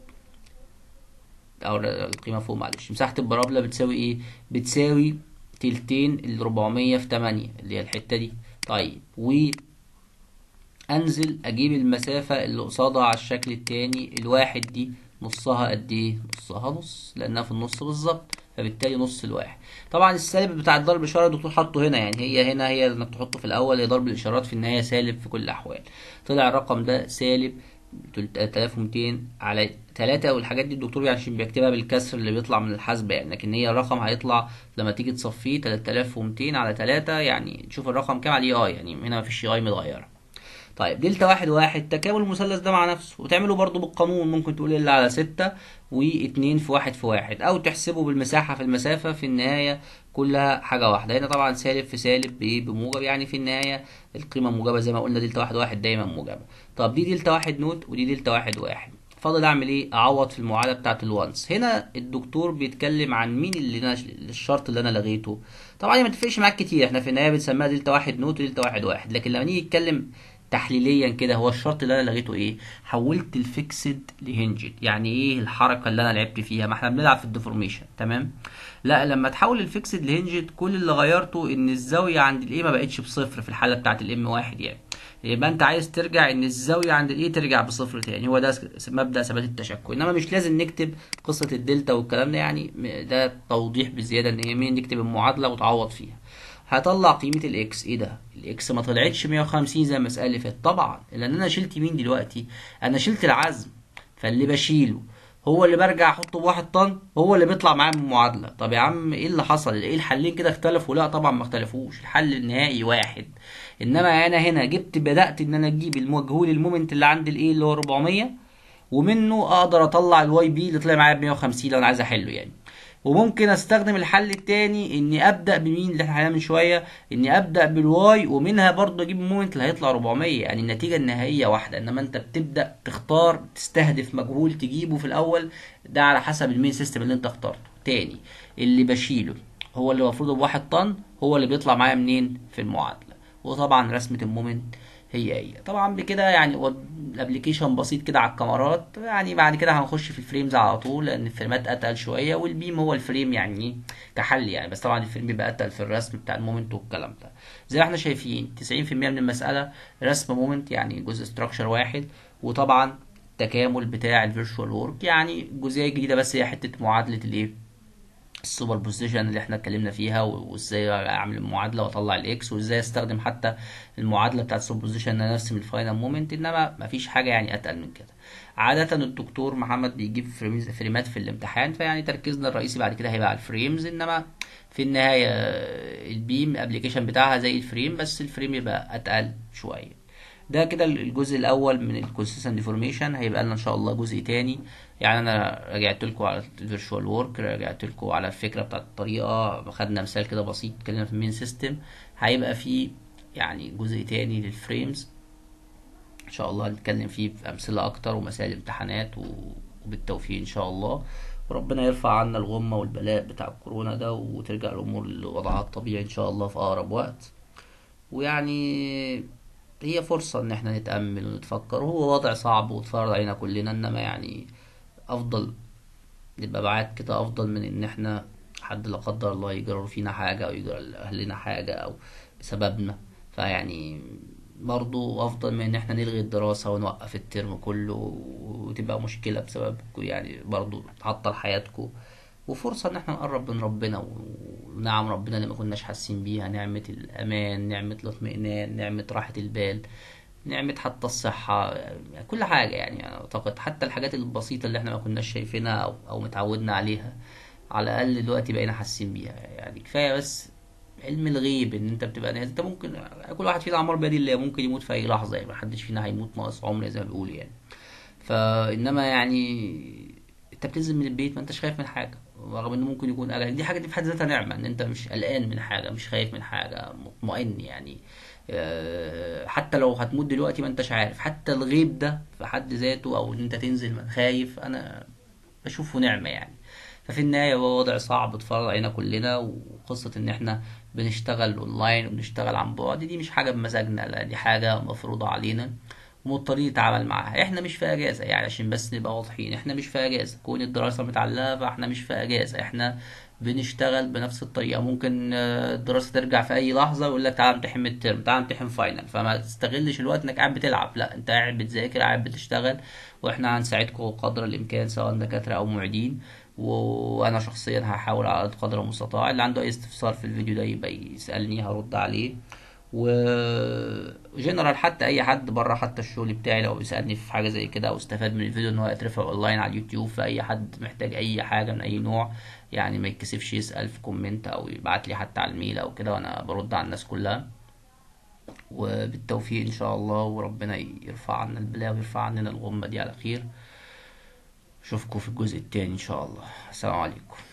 او القيمه فوق معلش، مساحه البرابله بتساوي ايه؟ بتساوي تلتين ال أربعمية في تمانية اللي هي الحته دي. طيب و انزل اجيب المسافة اللي قصادها على الشكل التاني، الواحد دي نصها قد ايه؟ نصها نص، لانها في النص بالظبط، فبالتالي نص الواحد. طبعا السالب بتاع الضرب الاشاره الدكتور حاطه هنا، يعني هي هنا هي انك تحطه في الاول، هي ضرب الاشارات في النهايه سالب في كل الاحوال. طلع الرقم ده سالب تلاتة آلاف ومتين على تلاتة، والحاجات دي الدكتور يعني عشان بيكتبها بالكسر اللي بيطلع من الحاسبه يعني، لكن هي الرقم هيطلع لما تيجي تصفيه تلاتة آلاف ومتين على تلاتة، يعني تشوف الرقم كام على الاي اي، يعني هنا مفيش اي متغيره. طيب دلتا واحد واحد تكامل المثلث ده مع نفسه، وتعمله برضو بالقانون، ممكن تقول اللي على ستة واتنين في واحد في واحد، او تحسبه بالمساحة في المسافة، في النهاية كلها حاجة واحدة. هنا طبعا سالب في سالب بايه؟ بموجب، يعني في النهاية القيمة موجبة زي ما قلنا، دلتا واحد واحد دايما موجبة. طب دي دلتا واحد نوت ودي دلتا واحد واحد، فاضل اعمل ايه؟ اعوض في المعادله بتاعت الوانس. هنا الدكتور بيتكلم عن مين اللي أنا الشرط اللي انا لغيته. طبعا ما تفرقش معاك كتير، احنا في النهايه بنسميها دلتا واحد نوت ودلتا واحد واحد، لكن لما نيجي نتكلم تحليليا كده هو الشرط اللي انا لغيته ايه؟ حولت الفيكسد لهنجد. يعني ايه الحركه اللي انا لعبت فيها؟ ما احنا بنلعب في الديفورميشن تمام. لا لما تحول الفيكسد لهنجد كل اللي غيرته ان الزاويه عند الايه ما بقتش بصفر في الحاله بتاعه الام واحد يعني. يبقى انت عايز ترجع ان الزاويه عند الايه ترجع بصفر تاني. هو ده مبدا ثبات التشكل. انما مش لازم نكتب قصه الدلتا والكلام ده يعني، ده توضيح بزياده ان هي مين نكتب المعادله وتعوض فيها. هطلع قيمه الاكس. ايه ده؟ الاكس ما طلعتش مية وخمسين زي المساله اللي فاتت طبعا، لان انا شلت مين دلوقتي؟ انا شلت العزم. فاللي بشيله هو اللي برجع احطه بواحد طن هو اللي بيطلع معايا من المعادله. طب يا عم ايه اللي حصل؟ ايه الحلين كده اختلفوا؟ لا طبعا ما اختلفوش، الحل النهائي واحد. انما انا هنا جبت بدات ان انا اجيب المجهول المومنت اللي عند الايه اللي هو أربعمية، ومنه اقدر اطلع الواي بي اللي طلع معايا ب مية وخمسين لو انا عايز احله يعني. وممكن استخدم الحل التاني اني ابدا بمين اللي احنا حلناه من شويه، اني ابدا بالواي ومنها برضه اجيب المومنت اللي هيطلع أربعمية. يعني النتيجه النهائيه واحده، انما انت بتبدا تختار تستهدف مجهول تجيبه في الاول، ده على حسب المين سيستم اللي انت اخترته. تاني اللي بشيله هو اللي المفروض بواحد طن هو اللي بيطلع معايا منين في المعادله. وطبعا رسمه المومنت هي هي طبعا بكده يعني. هو الابلكيشن بسيط كده على الكاميرات يعني. بعد كده هنخش في الفريمز على طول، لان الفريمات اتقل شويه والبيم هو الفريم يعني كحل يعني. بس طبعا الفريم بيبقى اتقل في الرسم بتاع المومنت والكلام ده. زي ما احنا شايفين تسعين في المية من المساله رسم مومنت يعني جزء ستراكشر واحد، وطبعا التكامل بتاع الفيرتشوال وورك يعني جزئيه جديده بس هي حته معادله الايه السوبر بوزيشن اللي احنا اتكلمنا فيها، وازاي اعمل المعادله واطلع الاكس، وازاي استخدم حتى المعادله بتاعت السوبر بوزيشن ان انا ارسم الفاينل مومنت. انما مفيش حاجه يعني اتقل من كده. عاده الدكتور محمد بيجيب فريمز فريمات في الامتحان، فيعني تركيزنا الرئيسي بعد كده هيبقى على الفريمز. انما في النهايه البيم ابلكيشن بتاعها زي الفريم، بس الفريم يبقى اتقل شويه. ده كده الجزء الاول من الكونسيستنت ديفورميشن. هيبقى لنا ان شاء الله جزء تاني. يعني انا رجعت لكم على الفيرتشوال وورك، رجعت لكم على الفكره بتاعت الطريقه، خدنا مثال كده بسيط اتكلمنا في المين سيستم. هيبقى في يعني جزء تاني للفريمز ان شاء الله هنتكلم فيه بامثله اكتر ومسائل امتحانات، وبالتوفيق ان شاء الله. وربنا يرفع عنا الغمه والبلاء بتاع الكورونا ده، وترجع الامور لوضعها الطبيعي ان شاء الله في اقرب وقت. ويعني هي فرصة ان احنا نتأمل ونتفكر. وهو وضع صعب واتفرض علينا كلنا، انما يعني افضل نبقى بعاد كده افضل من ان احنا حد لا قدر الله يجرى فينا حاجة او يجرى لاهلنا حاجة او بسببنا. فيعني برضو افضل من ان احنا نلغي الدراسة ونوقف الترم كله وتبقى مشكلة بسببكم يعني، برضو تعطل حياتكم. وفرصة ان احنا نقرب من ربنا، ونعم ربنا اللي ما كناش حاسين بيها، نعمة الامان، نعمة الاطمئنان، نعمة راحة البال، نعمة حتى الصحة، كل حاجة يعني. اعتقد حتى الحاجات البسيطة اللي احنا ما كناش شايفينها او, أو متعودنا عليها، على الاقل دلوقتي بقينا حاسين بيها يعني. كفاية بس علم الغيب ان انت بتبقى نازل. انت ممكن كل واحد فينا عمر بيد الله، ممكن يموت في اي لحظة يعني. محدش فينا هيموت ناقص عمر زي ما بيقولوا يعني. فانما يعني انت بتنزل من البيت ما انتش خايف من حاجه، رغم انه ممكن يكون قلق. دي حاجه دي في حد ذاتها نعمه، ان انت مش قلقان من حاجه، مش خايف من حاجه، مطمئن يعني. آه، حتى لو هتموت دلوقتي ما انتش عارف. حتى الغيب ده في حد ذاته، او ان انت تنزل خايف، انا بشوفه نعمه يعني. ففي النهايه هو وضع صعب اتفرض علينا كلنا. وقصه ان احنا بنشتغل اونلاين وبنشتغل عن بعد دي مش حاجه بمزاجنا، لا دي حاجه مفروضه علينا ومضطرين نتعامل معاها. احنا مش في اجازه يعني، عشان بس نبقى واضحين، احنا مش في اجازه. كون الدراسه متعلقه فاحنا مش في اجازه، احنا بنشتغل بنفس الطريقه. ممكن آه، الدراسه ترجع في اي لحظه ويقول لك تعال امتحن ميد ترم، تعال امتحن فاينل. فما تستغلش الوقت انك قاعد بتلعب، لا انت قاعد بتذاكر، قاعد بتشتغل. واحنا هنساعدكم قدر الامكان سواء دكاتره او معيدين. وانا شخصيا هحاول على قدر المستطاع. اللي عنده اي استفسار في الفيديو ده يبقى يسالني هرد عليه. وجنرال حتى اي حد بره حتى الشغل بتاعي لو بيسالني في حاجه زي كده او استفاد من الفيديو ان هو يترفع اونلاين على اليوتيوب، فاي حد محتاج اي حاجه من اي نوع يعني ما يتكسفش يسال في كومنت او يبعت لي حتى على الميل او كده، وانا برد على الناس كلها. وبالتوفيق ان شاء الله، وربنا يرفع عنا البلاء ويرفع عننا الغمه دي على خير. اشوفكم في الجزء التاني ان شاء الله. السلام عليكم.